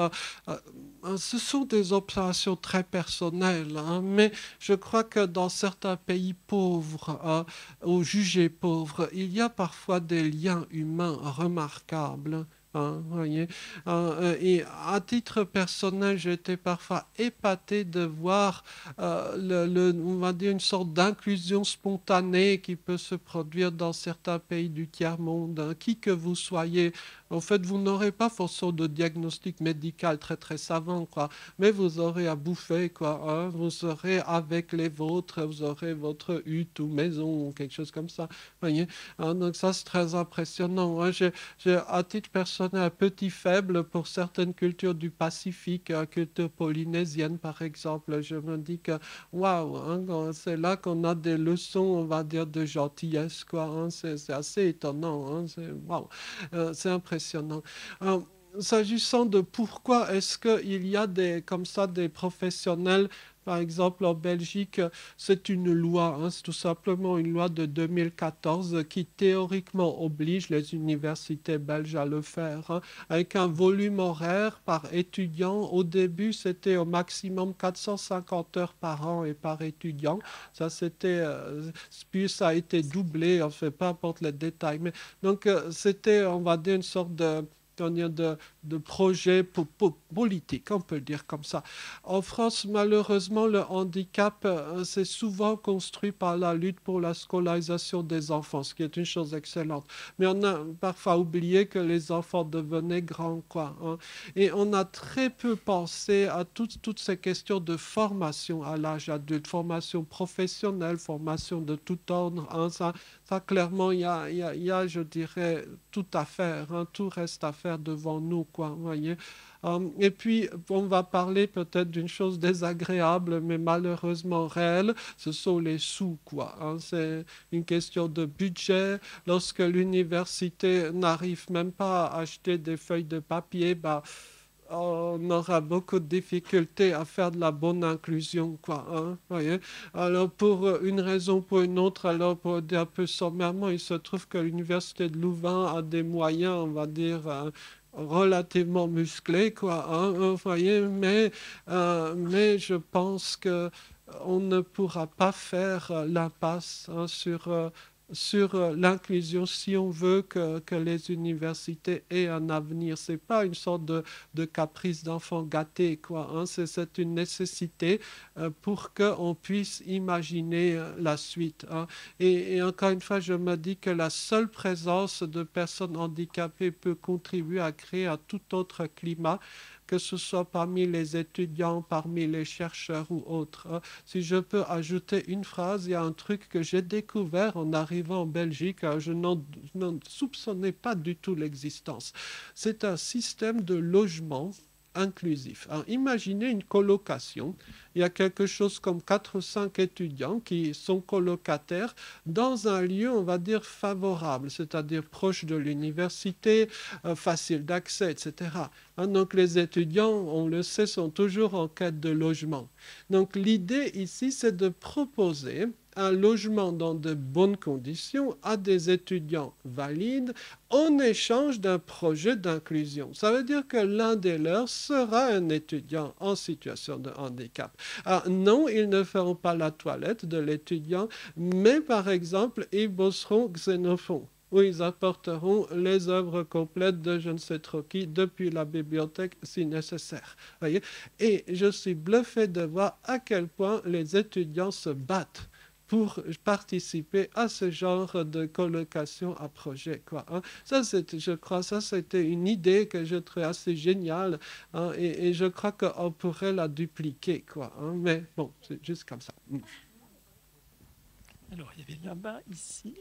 Ce sont des observations très personnelles, hein, mais je crois que dans certains pays pauvres, hein, ou jugés pauvres, il y a parfois des liens humains remarquables. Hein, voyez. Euh, et à titre personnel, j'ai été parfois épaté de voir euh, le, le, on va dire une sorte d'inclusion spontanée qui peut se produire dans certains pays du tiers-monde. Hein. Qui que vous soyez, en fait, vous n'aurez pas forcément de diagnostic médical très très savant, quoi, mais vous aurez à bouffer, quoi. Hein. Vous serez avec les vôtres, vous aurez votre hutte ou maison ou quelque chose comme ça. Voyez. Hein, donc ça, c'est très impressionnant. Hein. J'ai, j'ai, à titre personnel, un petit faible pour certaines cultures du Pacifique, la culture polynésienne par exemple. Je me dis que waouh, hein, c'est là qu'on a des leçons, on va dire, de gentillesse, quoi. Hein, c'est, c'est assez étonnant. Hein, c'est waouh, euh, c'est impressionnant. Euh, S'agissant de pourquoi est-ce qu'il y a des, comme ça des professionnels. Par exemple, en Belgique, c'est une loi, hein, c'est tout simplement une loi de deux mille quatorze qui théoriquement oblige les universités belges à le faire, hein, avec un volume horaire par étudiant. Au début, c'était au maximum quatre cent cinquante heures par an et par étudiant. Ça, c'était, euh, puis ça a été doublé, en fait, peu importe les détails. Mais, donc, euh, c'était, on va dire, une sorte de... De, de projets po po politiques, on peut le dire comme ça. En France, malheureusement, le handicap, euh, c'est souvent construit par la lutte pour la scolarisation des enfants, ce qui est une chose excellente. Mais on a parfois oublié que les enfants devenaient grands, quoi. Hein. Et on a très peu pensé à toutes, toutes ces questions de formation à l'âge adulte, formation professionnelle, formation de tout ordre. Hein. Ça, ça, clairement, il y a, y, a, y a, je dirais, tout à faire, hein. Tout reste à faire devant nous, quoi, vous voyez. Um, et puis, on va parler peut-être d'une chose désagréable, mais malheureusement réelle, ce sont les sous, quoi. Hein. C'est une question de budget. Lorsque l'université n'arrive même pas à acheter des feuilles de papier, bah, on aura beaucoup de difficultés à faire de la bonne inclusion, quoi. Hein, voyez. Alors, pour une raison ou pour une autre, alors pour dire un peu sommairement, il se trouve que l'université de Louvain a des moyens, on va dire, euh, relativement musclés, quoi. Hein, vous voyez, mais, euh, mais je pense que on ne pourra pas faire euh, l'impasse, hein, sur euh, sur l'inclusion si on veut que, que les universités aient un avenir. Ce n'est pas une sorte de, de caprice d'enfant gâté, quoi. Hein. C'est, c'est une nécessité euh, pour qu'on puisse imaginer euh, la suite. Hein. Et, et encore une fois, je me dis que la seule présence de personnes handicapées peut contribuer à créer un tout autre climat, que ce soit parmi les étudiants, parmi les chercheurs ou autres. Si je peux ajouter une phrase, il y a un truc que j'ai découvert en arrivant en Belgique, je n'en, je n'en soupçonnais pas du tout l'existence. C'est un système de logement inclusif. Alors, imaginez une colocation. Il y a quelque chose comme quatre ou cinq étudiants qui sont colocataires dans un lieu, on va dire, favorable, c'est-à-dire proche de l'université, euh, facile d'accès, et cetera. Hein, donc les étudiants, on le sait, sont toujours en quête de logement. Donc l'idée ici, c'est de proposer un logement dans de bonnes conditions à des étudiants valides en échange d'un projet d'inclusion. Ça veut dire que l'un des leurs sera un étudiant en situation de handicap. Alors non, ils ne feront pas la toilette de l'étudiant, mais par exemple, ils bosseront Xénophon, où ils apporteront les œuvres complètes de je ne sais trop qui depuis la bibliothèque si nécessaire. Voyez. Et je suis bluffé de voir à quel point les étudiants se battent pour participer à ce genre de colocation à projet, quoi, hein. Ça, c'est, je crois, ça, c'était une idée que je trouvais assez géniale, hein, et, et je crois qu'on pourrait la dupliquer, quoi, hein, mais bon, c'est juste comme ça. Alors, il y avait là-bas, ici.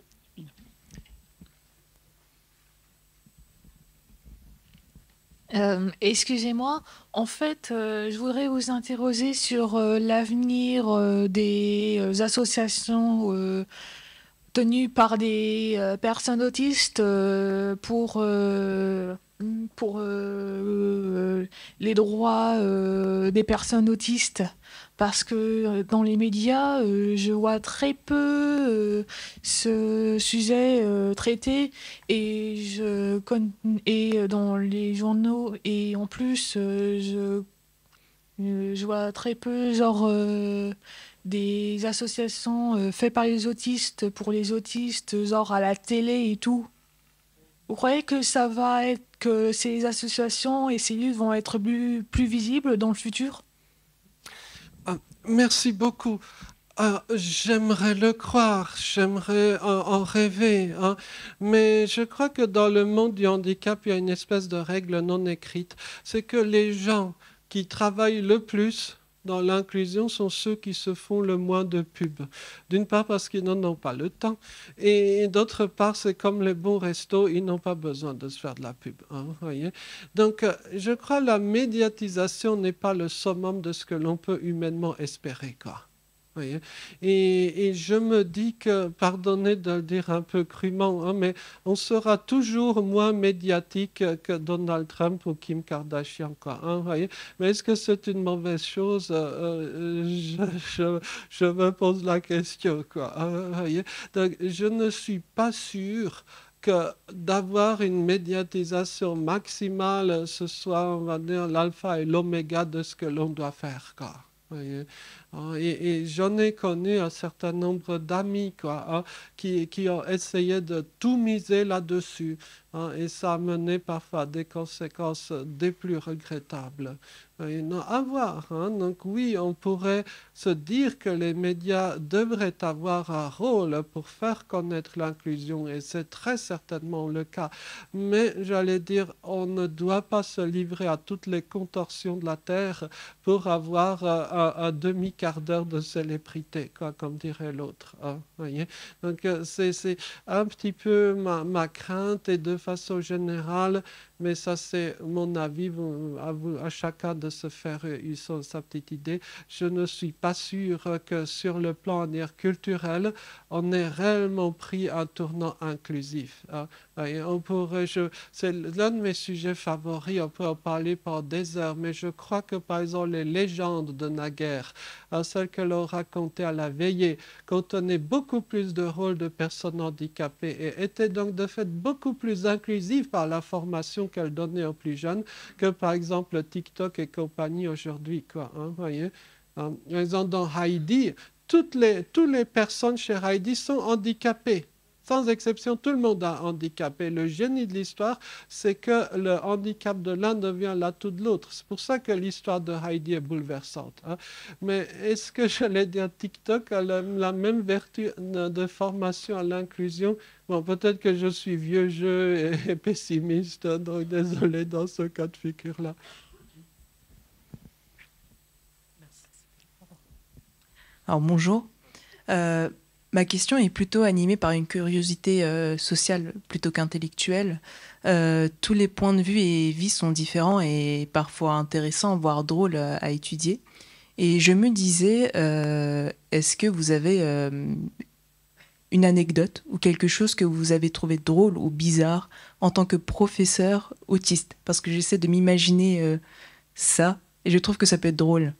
Euh, excusez-moi, en fait, euh, je voudrais vous interroger sur euh, l'avenir euh, des euh, associations euh, tenues par des euh, personnes autistes euh, pour, euh, pour euh, les droits euh, des personnes autistes. Parce que euh, dans les médias, euh, je vois très peu euh, ce sujet euh, traité et, je con- et dans les journaux et en plus euh, je, euh, je vois très peu genre euh, des associations euh, faites par les autistes pour les autistes genre à la télé et tout. Vous croyez que ça va être que ces associations et ces luttes vont être plus, plus visibles dans le futur? Ah, merci beaucoup. Ah, j'aimerais le croire, j'aimerais en, en rêver, hein. Mais je crois que dans le monde du handicap, il y a une espèce de règle non écrite. C'est que les gens qui travaillent le plus dans l'inclusion sont ceux qui se font le moins de pub. D'une part parce qu'ils n'en ont pas le temps, et d'autre part, c'est comme les bons restos, ils n'ont pas besoin de se faire de la pub, hein, voyez. Donc, euh, je crois que la médiatisation n'est pas le summum de ce que l'on peut humainement espérer, quoi. Voyez. Et, et je me dis que, pardonnez de le dire un peu crûment, hein, mais on sera toujours moins médiatique que Donald Trump ou Kim Kardashian, quoi, hein, voyez. Mais est-ce que c'est une mauvaise chose? euh, je, je, je me pose la question, quoi, hein, voyez. Donc, je ne suis pas sûr que d'avoir une médiatisation maximale, ce soit, on va dire, l'alpha et l'oméga de ce que l'on doit faire, quoi. Voyez. Et, et j'en ai connu un certain nombre d'amis, quoi, hein, qui, qui ont essayé de tout miser là-dessus, hein, et ça a mené parfois à des conséquences des plus regrettables. Et non, à voir, hein. Donc oui, on pourrait se dire que les médias devraient avoir un rôle pour faire connaître l'inclusion, et c'est très certainement le cas. Mais j'allais dire, on ne doit pas se livrer à toutes les contorsions de la Terre pour avoir un, un demi-quart d'heure de célébrité, quoi, comme dirait l'autre, hein, voyez. Donc c'est, c'est un petit peu ma, ma crainte, et de façon générale, mais ça c'est mon avis, à, vous, à chacun de se faire son, sa petite idée. Je ne suis pas sûr que sur le plan culturel, on ait réellement pris un tournant inclusif, hein. Et on pourrait, je, c'est l'un de mes sujets favoris, on peut en parler pendant des heures, mais je crois que par exemple les légendes de naguère, hein, celles que l'on racontait à la veillée, contenaient beaucoup plus de rôles de personnes handicapées et étaient donc de fait beaucoup plus inclusives par la formation qu'elles donnaient aux plus jeunes que par exemple TikTok et compagnie aujourd'hui, quoi, hein, voyez. Par exemple, dans Heidi, toutes les, toutes les personnes chez Heidi sont handicapées. Sans exception, tout le monde a un handicap. Et le génie de l'histoire, c'est que le handicap de l'un devient l'atout de l'autre. C'est pour ça que l'histoire de Heidi est bouleversante, hein. Mais est-ce que j'allais dire TikTok a la, la même vertu de formation à l'inclusion? Bon, peut-être que je suis vieux jeu et, et pessimiste, donc désolé dans ce cas de figure-là. Alors bonjour. Euh, ma question est plutôt animée par une curiosité euh, sociale plutôt qu'intellectuelle. Euh, tous les points de vue et vies sont différents et parfois intéressants, voire drôles à, à étudier. Et je me disais, euh, est-ce que vous avez euh, une anecdote ou quelque chose que vous avez trouvé drôle ou bizarre en tant que professeur autiste? Parce que j'essaie de m'imaginer euh, ça et je trouve que ça peut être drôle.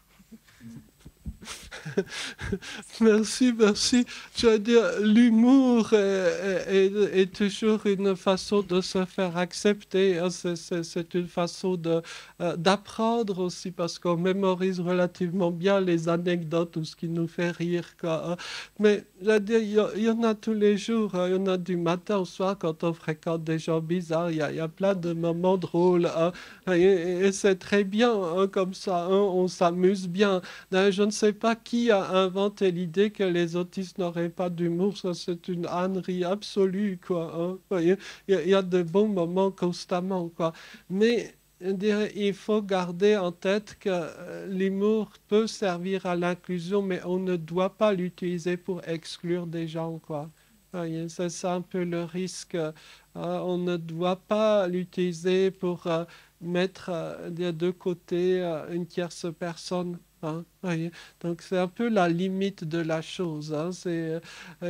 Merci, merci. Je veux dire, l'humour est, est, est toujours une façon de se faire accepter. C'est, c'est, c'est une façon de, euh, d'apprendre aussi, parce qu'on mémorise relativement bien les anecdotes ou ce qui nous fait rire, quoi. Mais je veux dire, il y, y en a tous les jours. Il y en a du matin au soir quand on fréquente des gens bizarres. Il y a, y a plein de moments drôles, hein. Et, et c'est très bien, hein, comme ça, hein, on s'amuse bien. Je ne sais pas qui qui a inventé l'idée que les autistes n'auraient pas d'humour? Ça, c'est une ânerie absolue, quoi. Hein. Il y, a, il y a de bons moments constamment, quoi. Mais je dirais, il faut garder en tête que l'humour peut servir à l'inclusion, mais on ne doit pas l'utiliser pour exclure des gens, quoi. C'est ça un peu le risque. Euh, on ne doit pas l'utiliser pour euh, mettre euh, des deux côtés euh, une tierce personne. Hein, donc c'est un peu la limite de la chose. Hein, c'est,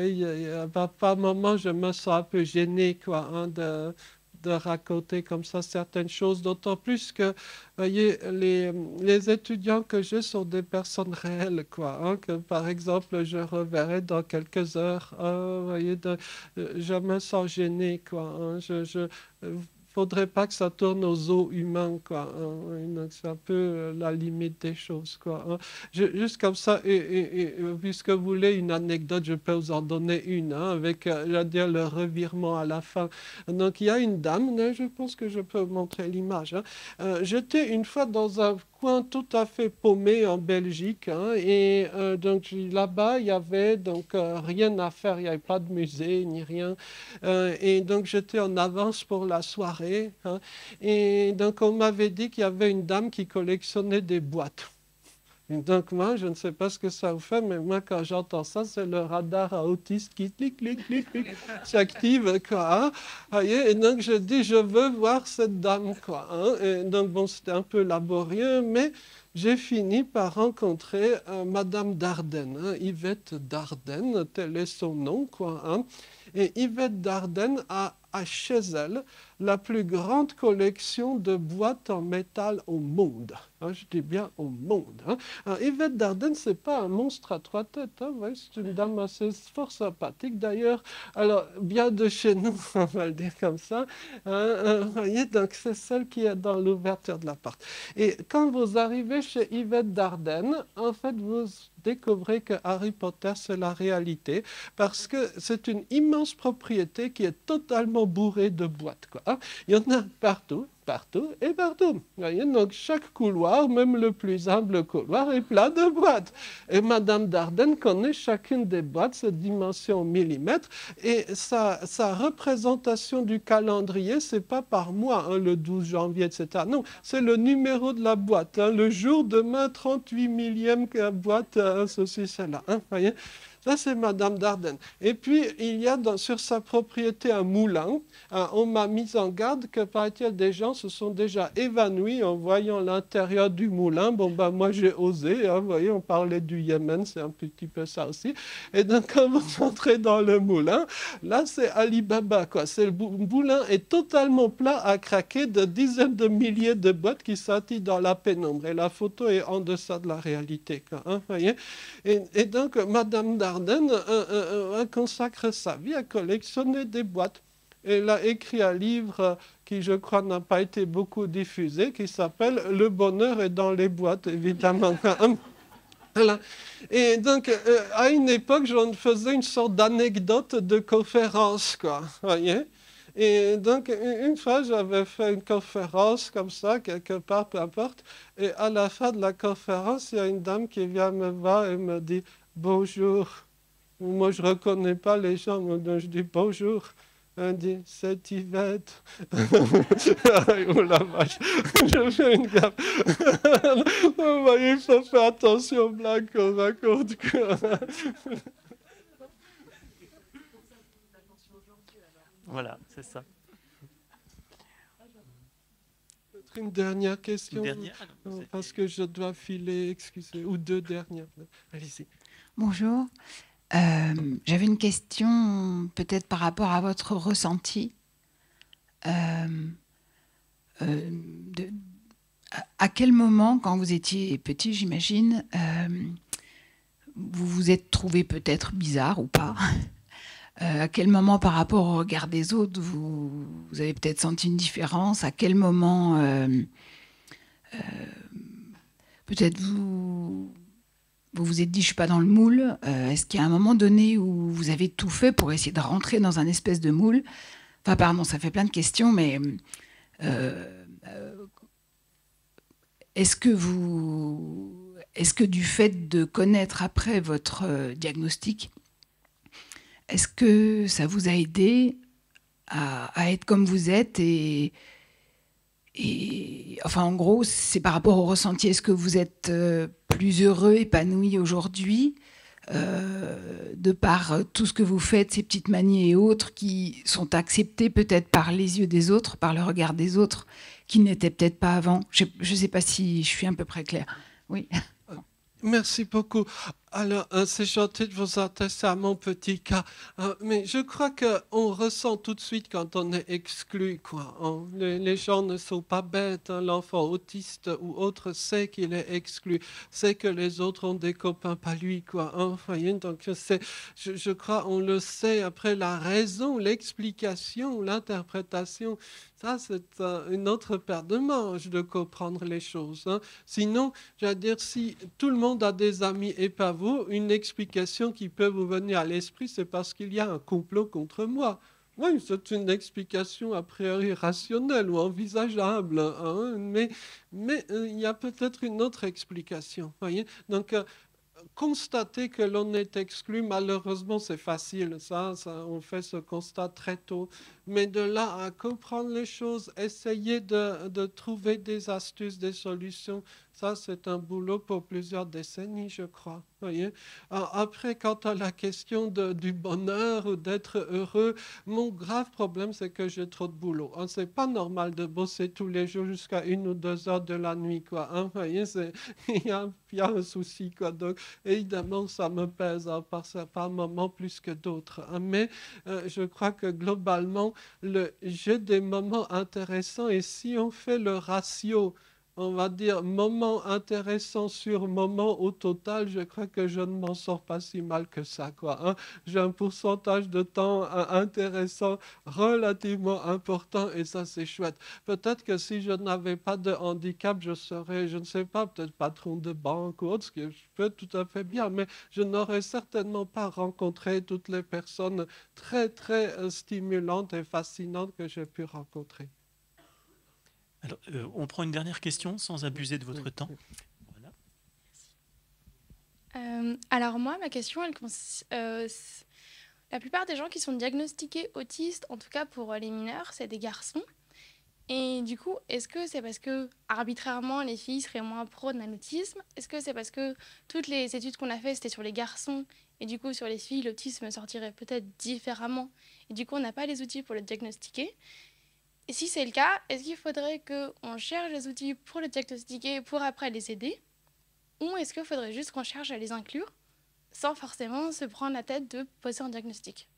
euh, par, par moment, je me sens un peu gêné, quoi, hein, de, de raconter comme ça certaines choses, d'autant plus que voyez, les, les étudiants que j'ai sont des personnes réelles, quoi, hein, que par exemple je reverrai dans quelques heures. Hein, voyez, de, je me sens gêné, quoi. Hein, je, je, faudrait pas que ça tourne aux os humains, quoi. Hein, c'est un peu la limite des choses, quoi. Hein. Je, juste comme ça, et, et, et, puisque vous voulez une anecdote, je peux vous en donner une, hein, avec, euh, je veux dire, le revirement à la fin. Donc, il y a une dame, là, je pense que je peux vous montrer l'image. Hein. Euh, j'étais une fois dans un coin tout à fait paumé en Belgique, hein, et euh, donc là-bas, il y avait donc euh, rien à faire, il n'y avait pas de musée ni rien, euh, et donc j'étais en avance pour la soirée, hein, et donc on m'avait dit qu'il y avait une dame qui collectionnait des boîtes. Et donc moi, je ne sais pas ce que ça vous fait, mais moi, quand j'entends ça, c'est le radar à autiste qui clic, clic, clic, clic, s'active, quoi. Hein, voyez, et donc je dis, je veux voir cette dame, quoi. Hein, et donc bon, c'était un peu laborieux, mais j'ai fini par rencontrer euh, Madame Dardenne, hein, Yvette Dardenne, tel est son nom, quoi. Hein, et Yvette Dardenne a, a chez elle la plus grande collection de boîtes en métal au monde. Hein, je dis bien au monde. Hein. Alors, Yvette Dardenne, ce n'est pas un monstre à trois têtes. Hein, ouais, c'est une dame assez fort sympathique d'ailleurs. Alors, bien de chez nous, on va le dire comme ça. Hein, euh, vous voyez, donc c'est celle qui est dans l'ouverture de la porte. Et quand vous arrivez chez Yvette Dardenne, en fait, vous découvrez que Harry Potter, c'est la réalité, parce que c'est une immense propriété qui est totalement bourrée de boîtes, quoi. Hein. Il y en a partout, partout et partout. Vous voyez, donc chaque couloir, même le plus humble couloir, est plein de boîtes. Et Madame Dardenne connaît chacune des boîtes, sa dimension en millimètres, et sa, sa représentation du calendrier, c'est pas par mois, hein, le douze janvier, et cetera. Non, c'est le numéro de la boîte. Hein, le jour, demain, trente-huit millième boîte, hein, ceci, cela. Hein, voyez. Ça, c'est Madame Dardenne. Et puis, il y a dans, sur sa propriété un moulin. Hein, on m'a mis en garde que, paraît-il, des gens se sont déjà évanouis en voyant l'intérieur du moulin. Bon, ben, moi, j'ai osé. Hein, vous voyez, on parlait du Yémen, c'est un petit peu ça aussi. Et donc, quand vous entrez dans le moulin, là, c'est Alibaba, quoi. C'est le moulin est totalement plat à craquer de dizaines de milliers de boîtes qui scintillent dans la pénombre. Et la photo est en deçà de la réalité, quoi. Hein, voyez. Et, et donc, Madame Dardenne, Dardenne euh, euh, consacre sa vie à collectionner des boîtes. Elle a écrit un livre qui, je crois, n'a pas été beaucoup diffusé, qui s'appelle « Le bonheur est dans les boîtes », évidemment. Voilà. Et donc, euh, à une époque, j'en faisais une sorte d'anecdote de conférence, quoi, voyez. Et donc, une fois, j'avais fait une conférence comme ça, quelque part, peu importe, et à la fin de la conférence, il y a une dame qui vient me voir et me dit « Bonjour ». Moi, je ne reconnais pas les gens, donc je dis bonjour. Elle dit, c'est Yvette. Oh la vache, je fais une gaffe. Vous voyez, il faut faire attention aux blagues qu'on raconte. Voilà, c'est ça. Peut-être une dernière question, Une dernière, non, parce que je dois filer, excusez, ou deux dernières. Allez-y. Bonjour. Euh, j'avais une question peut-être par rapport à votre ressenti. Euh, euh, de, à, à quel moment, quand vous étiez petit, j'imagine, euh, vous vous êtes trouvé peut-être bizarre ou pas? euh, À quel moment, par rapport au regard des autres, vous, vous avez peut-être senti une différence? À quel moment, euh, euh, peut-être vous... Vous vous êtes dit, je ne suis pas dans le moule. Euh, Est-ce qu'il y a un moment donné où vous avez tout fait pour essayer de rentrer dans un espèce de moule? Enfin, pardon, ça fait plein de questions, mais euh, euh, est-ce que vous, est-ce que du fait de connaître après votre euh, diagnostic, est-ce que ça vous a aidé à, à être comme vous êtes et, et enfin en gros c'est par rapport au ressenti, est-ce que vous êtes euh, plus heureux, épanoui aujourd'hui euh, de par tout ce que vous faites, ces petites manies et autres qui sont acceptées peut-être par les yeux des autres, par le regard des autres, qui n'étaient peut-être pas avant. Je ne sais pas si je suis à peu près claire. Oui. Merci beaucoup. Alors, euh, c'est gentil de vous intéresser à mon petit cas, euh, mais je crois qu'on ressent tout de suite quand on est exclu, quoi. On- les, les gens ne sont pas bêtes, hein. L'enfant autiste ou autre sait qu'il est exclu, sait que les autres ont des copains, pas lui, quoi. Hein. Vous voyez, donc c'est, je, je crois, on le sait. Après, la raison, l'explication, l'interprétation, ça, c'est euh, une autre paire de manches de comprendre les choses. Hein. Sinon, j'allais dire, si tout le monde a des amis et pas vous, une explication qui peut vous venir à l'esprit, c'est parce qu'il y a un complot contre moi. Oui, c'est une explication a priori rationnelle ou envisageable, hein, mais, mais euh, il y a peut-être une autre explication. Voyez. Donc, euh, constater que l'on est exclu, malheureusement, c'est facile. Ça, ça, on fait ce constat très tôt. Mais de là à comprendre les choses, essayer de, de trouver des astuces, des solutions, ça, c'est un boulot pour plusieurs décennies, je crois. Voyez. Alors, après, quant à la question de, du bonheur ou d'être heureux, mon grave problème, c'est que j'ai trop de boulot. Hein, c'est pas normal de bosser tous les jours jusqu'à une ou deux heures de la nuit, quoi. Hein, voyez, c'est, il y a, il y a un souci, quoi. Donc, évidemment, ça me pèse hein, par, par moments plus que d'autres. Hein, mais euh, je crois que globalement, le, j'ai des moments intéressants et si on fait le ratio, on va dire, moment intéressant sur moment au total, je crois que je ne m'en sors pas si mal que ça, quoi. Hein. J'ai un pourcentage de temps euh, intéressant relativement important et ça, c'est chouette. Peut-être que si je n'avais pas de handicap, je serais, je ne sais pas, peut-être patron de banque ou autre, ce qui peut être tout à fait bien, mais je n'aurais certainement pas rencontré toutes les personnes très, très euh, stimulantes et fascinantes que j'ai pu rencontrer. Alors, euh, on prend une dernière question sans abuser de votre temps. Voilà. Euh, alors moi, ma question, elle consiste... Euh, la plupart des gens qui sont diagnostiqués autistes, en tout cas pour les mineurs, c'est des garçons. Et du coup, est-ce que c'est parce que arbitrairement les filles seraient moins prônes à l'autisme? Est-ce que c'est parce que toutes les études qu'on a faites, c'était sur les garçons et du coup sur les filles, l'autisme sortirait peut-être différemment et du coup on n'a pas les outils pour le diagnostiquer? Et si c'est le cas, est-ce qu'il faudrait qu'on cherche des outils pour le diagnostiquer pour après les aider? Ou est-ce qu'il faudrait juste qu'on cherche à les inclure sans forcément se prendre la tête de poser un diagnostic?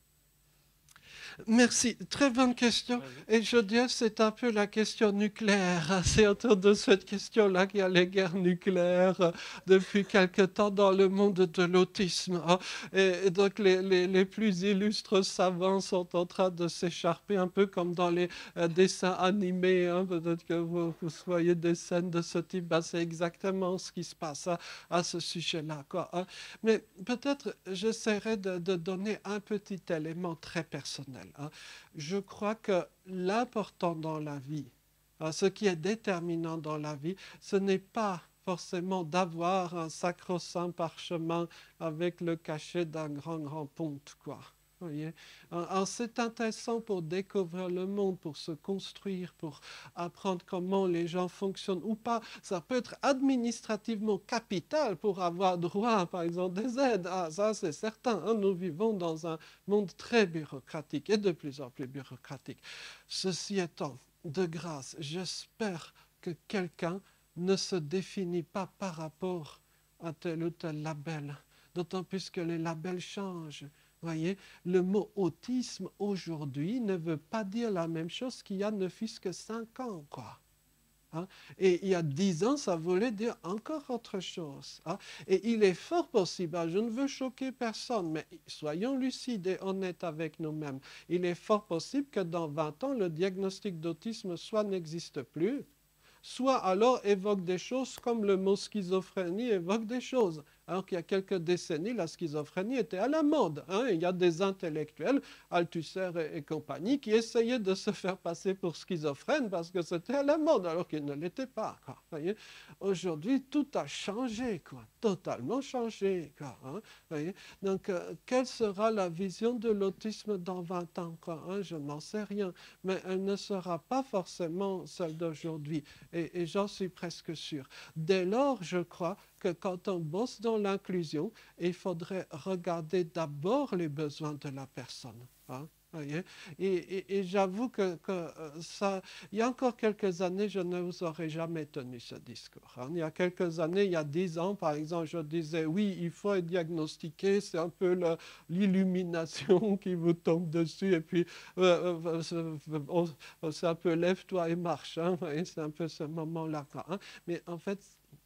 Merci, très bonne question. Et je dirais que c'est un peu la question nucléaire. C'est autour de cette question-là qu'il y a les guerres nucléaires depuis quelque temps dans le monde de l'autisme. Et donc les, les, les plus illustres savants sont en train de s'écharper un peu comme dans les euh, dessins animés. Hein. Peut-être que vous, vous voyez des scènes de ce type. Ben, c'est exactement ce qui se passe à, à ce sujet-là, quoi, hein. Mais peut-être j'essaierai de, de donner un petit élément très personnel. Hein. Je crois que l'important dans la vie, hein, ce qui est déterminant dans la vie, ce n'est pas forcément d'avoir un sacro-saint parchemin avec le cachet d'un grand, grand ponte, quoi. Vous voyez? Alors, c'est intéressant pour découvrir le monde, pour se construire, pour apprendre comment les gens fonctionnent ou pas. Ça peut être administrativement capital pour avoir droit, par exemple, des aides. Ah, ça, c'est certain. Hein. Nous vivons dans un monde très bureaucratique et de plus en plus bureaucratique. Ceci étant, de grâce, j'espère que quelqu'un ne se définit pas par rapport à tel ou tel label. D'autant plus que les labels changent. Voyez, le mot autisme aujourd'hui ne veut pas dire la même chose qu'il y a ne fût-ce que cinq ans, quoi. Hein? Et il y a dix ans, ça voulait dire encore autre chose. Hein? Et il est fort possible, hein, je ne veux choquer personne, mais soyons lucides et honnêtes avec nous-mêmes. Il est fort possible que dans vingt ans, le diagnostic d'autisme soit n'existe plus, soit alors évoque des choses comme le mot schizophrénie évoque des choses. Alors qu'il y a quelques décennies, la schizophrénie était à la mode. Hein. Il y a des intellectuels, Althusser et, et compagnie, qui essayaient de se faire passer pour schizophrènes parce que c'était à la mode, alors qu'ils ne l'étaient pas. Aujourd'hui, tout a changé, quoi, totalement changé. Quoi, hein. Voyez. Donc, euh, quelle sera la vision de l'autisme dans vingt ans, quoi, hein? Je n'en sais rien, mais elle ne sera pas forcément celle d'aujourd'hui, et, et j'en suis presque sûr. Dès lors, je crois que quand on bosse dans l'inclusion, il faudrait regarder d'abord les besoins de la personne. Hein, voyez? Et, et, et j'avoue que, que ça, il y a encore quelques années, je ne vous aurais jamais tenu ce discours. Hein. Il y a quelques années, il y a dix ans, par exemple, je disais, oui, il faut être diagnostiqué, c'est un peu l'illumination qui vous tombe dessus, et puis euh, c'est un peu lève-toi et marche. Hein, c'est un peu ce moment-là. Hein. Mais en fait,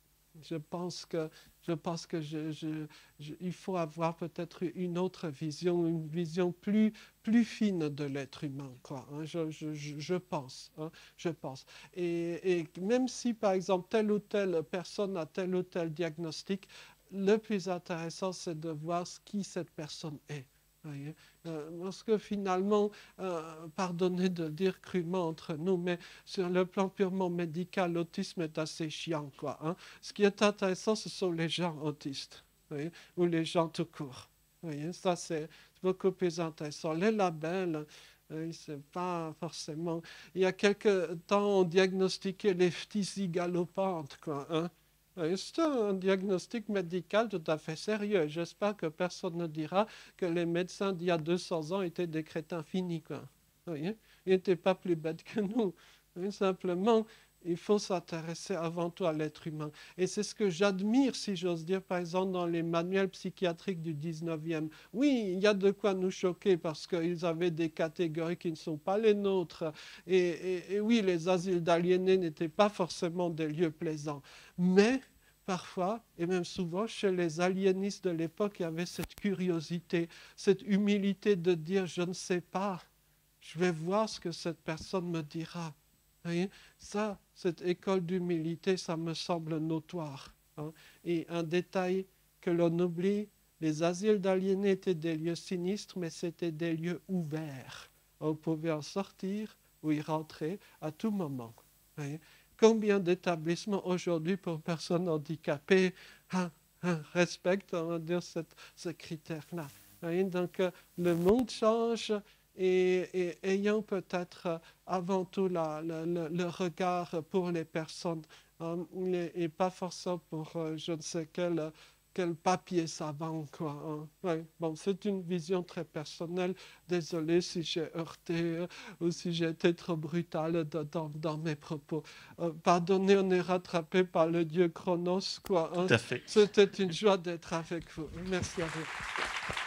Je pense que, je pense que je, je, je, il faut avoir peut-être une autre vision, une vision plus, plus fine de l'être humain, quoi, hein, je, je, je pense. Hein, je pense. Et, et même si, par exemple, telle ou telle personne a tel ou tel diagnostic, le plus intéressant, c'est de voir qui cette personne est. Voyez, euh, parce que finalement, euh, pardonnez de dire crûment entre nous, mais sur le plan purement médical, l'autisme est assez chiant, quoi. Hein. Ce qui est intéressant, ce sont les gens autistes, voyez, ou les gens tout court. Voyez, ça, c'est beaucoup plus intéressant. Les labels, euh, c'est pas forcément... Il y a quelques temps, on diagnostiquait les phtisie galopantes, quoi. Hein. C'est un diagnostic médical tout à fait sérieux. J'espère que personne ne dira que les médecins d'il y a deux cents ans étaient des crétins finis, quoi. Ils n'étaient pas plus bêtes que nous. Simplement, il faut s'intéresser avant tout à l'être humain. Et c'est ce que j'admire, si j'ose dire, par exemple, dans les manuels psychiatriques du dix-neuvième. Oui, il y a de quoi nous choquer parce qu'ils avaient des catégories qui ne sont pas les nôtres. Et, et, et oui, les asiles d'aliénés n'étaient pas forcément des lieux plaisants. Mais parfois, et même souvent, chez les aliénistes de l'époque, il y avait cette curiosité, cette humilité de dire « je ne sais pas, je vais voir ce que cette personne me dira ». Voyez, ça, cette école d'humilité, ça me semble notoire. Hein. Et un détail que l'on oublie, les asiles d'aliénés étaient des lieux sinistres, mais c'était des lieux ouverts. On pouvait en sortir ou y rentrer à tout moment. Voyez. Combien d'établissements aujourd'hui pour personnes handicapées hein, hein, respectent, on va dire, cette, ce critère-là. Donc, euh, le monde change. Et, et ayant peut-être avant tout la, la, le, le regard pour les personnes hein, et, et pas forcément pour euh, je ne sais quel, quel papier savant. Quoi, hein. Ouais, bon, c'est une vision très personnelle. Désolé si j'ai heurté euh, ou si j'ai été trop brutal de, dans, dans mes propos. Euh, pardonnez, on est rattrapé par le dieu Chronos. Quoi, hein. Tout à fait. C'était une joie d'être avec vous. Merci à vous.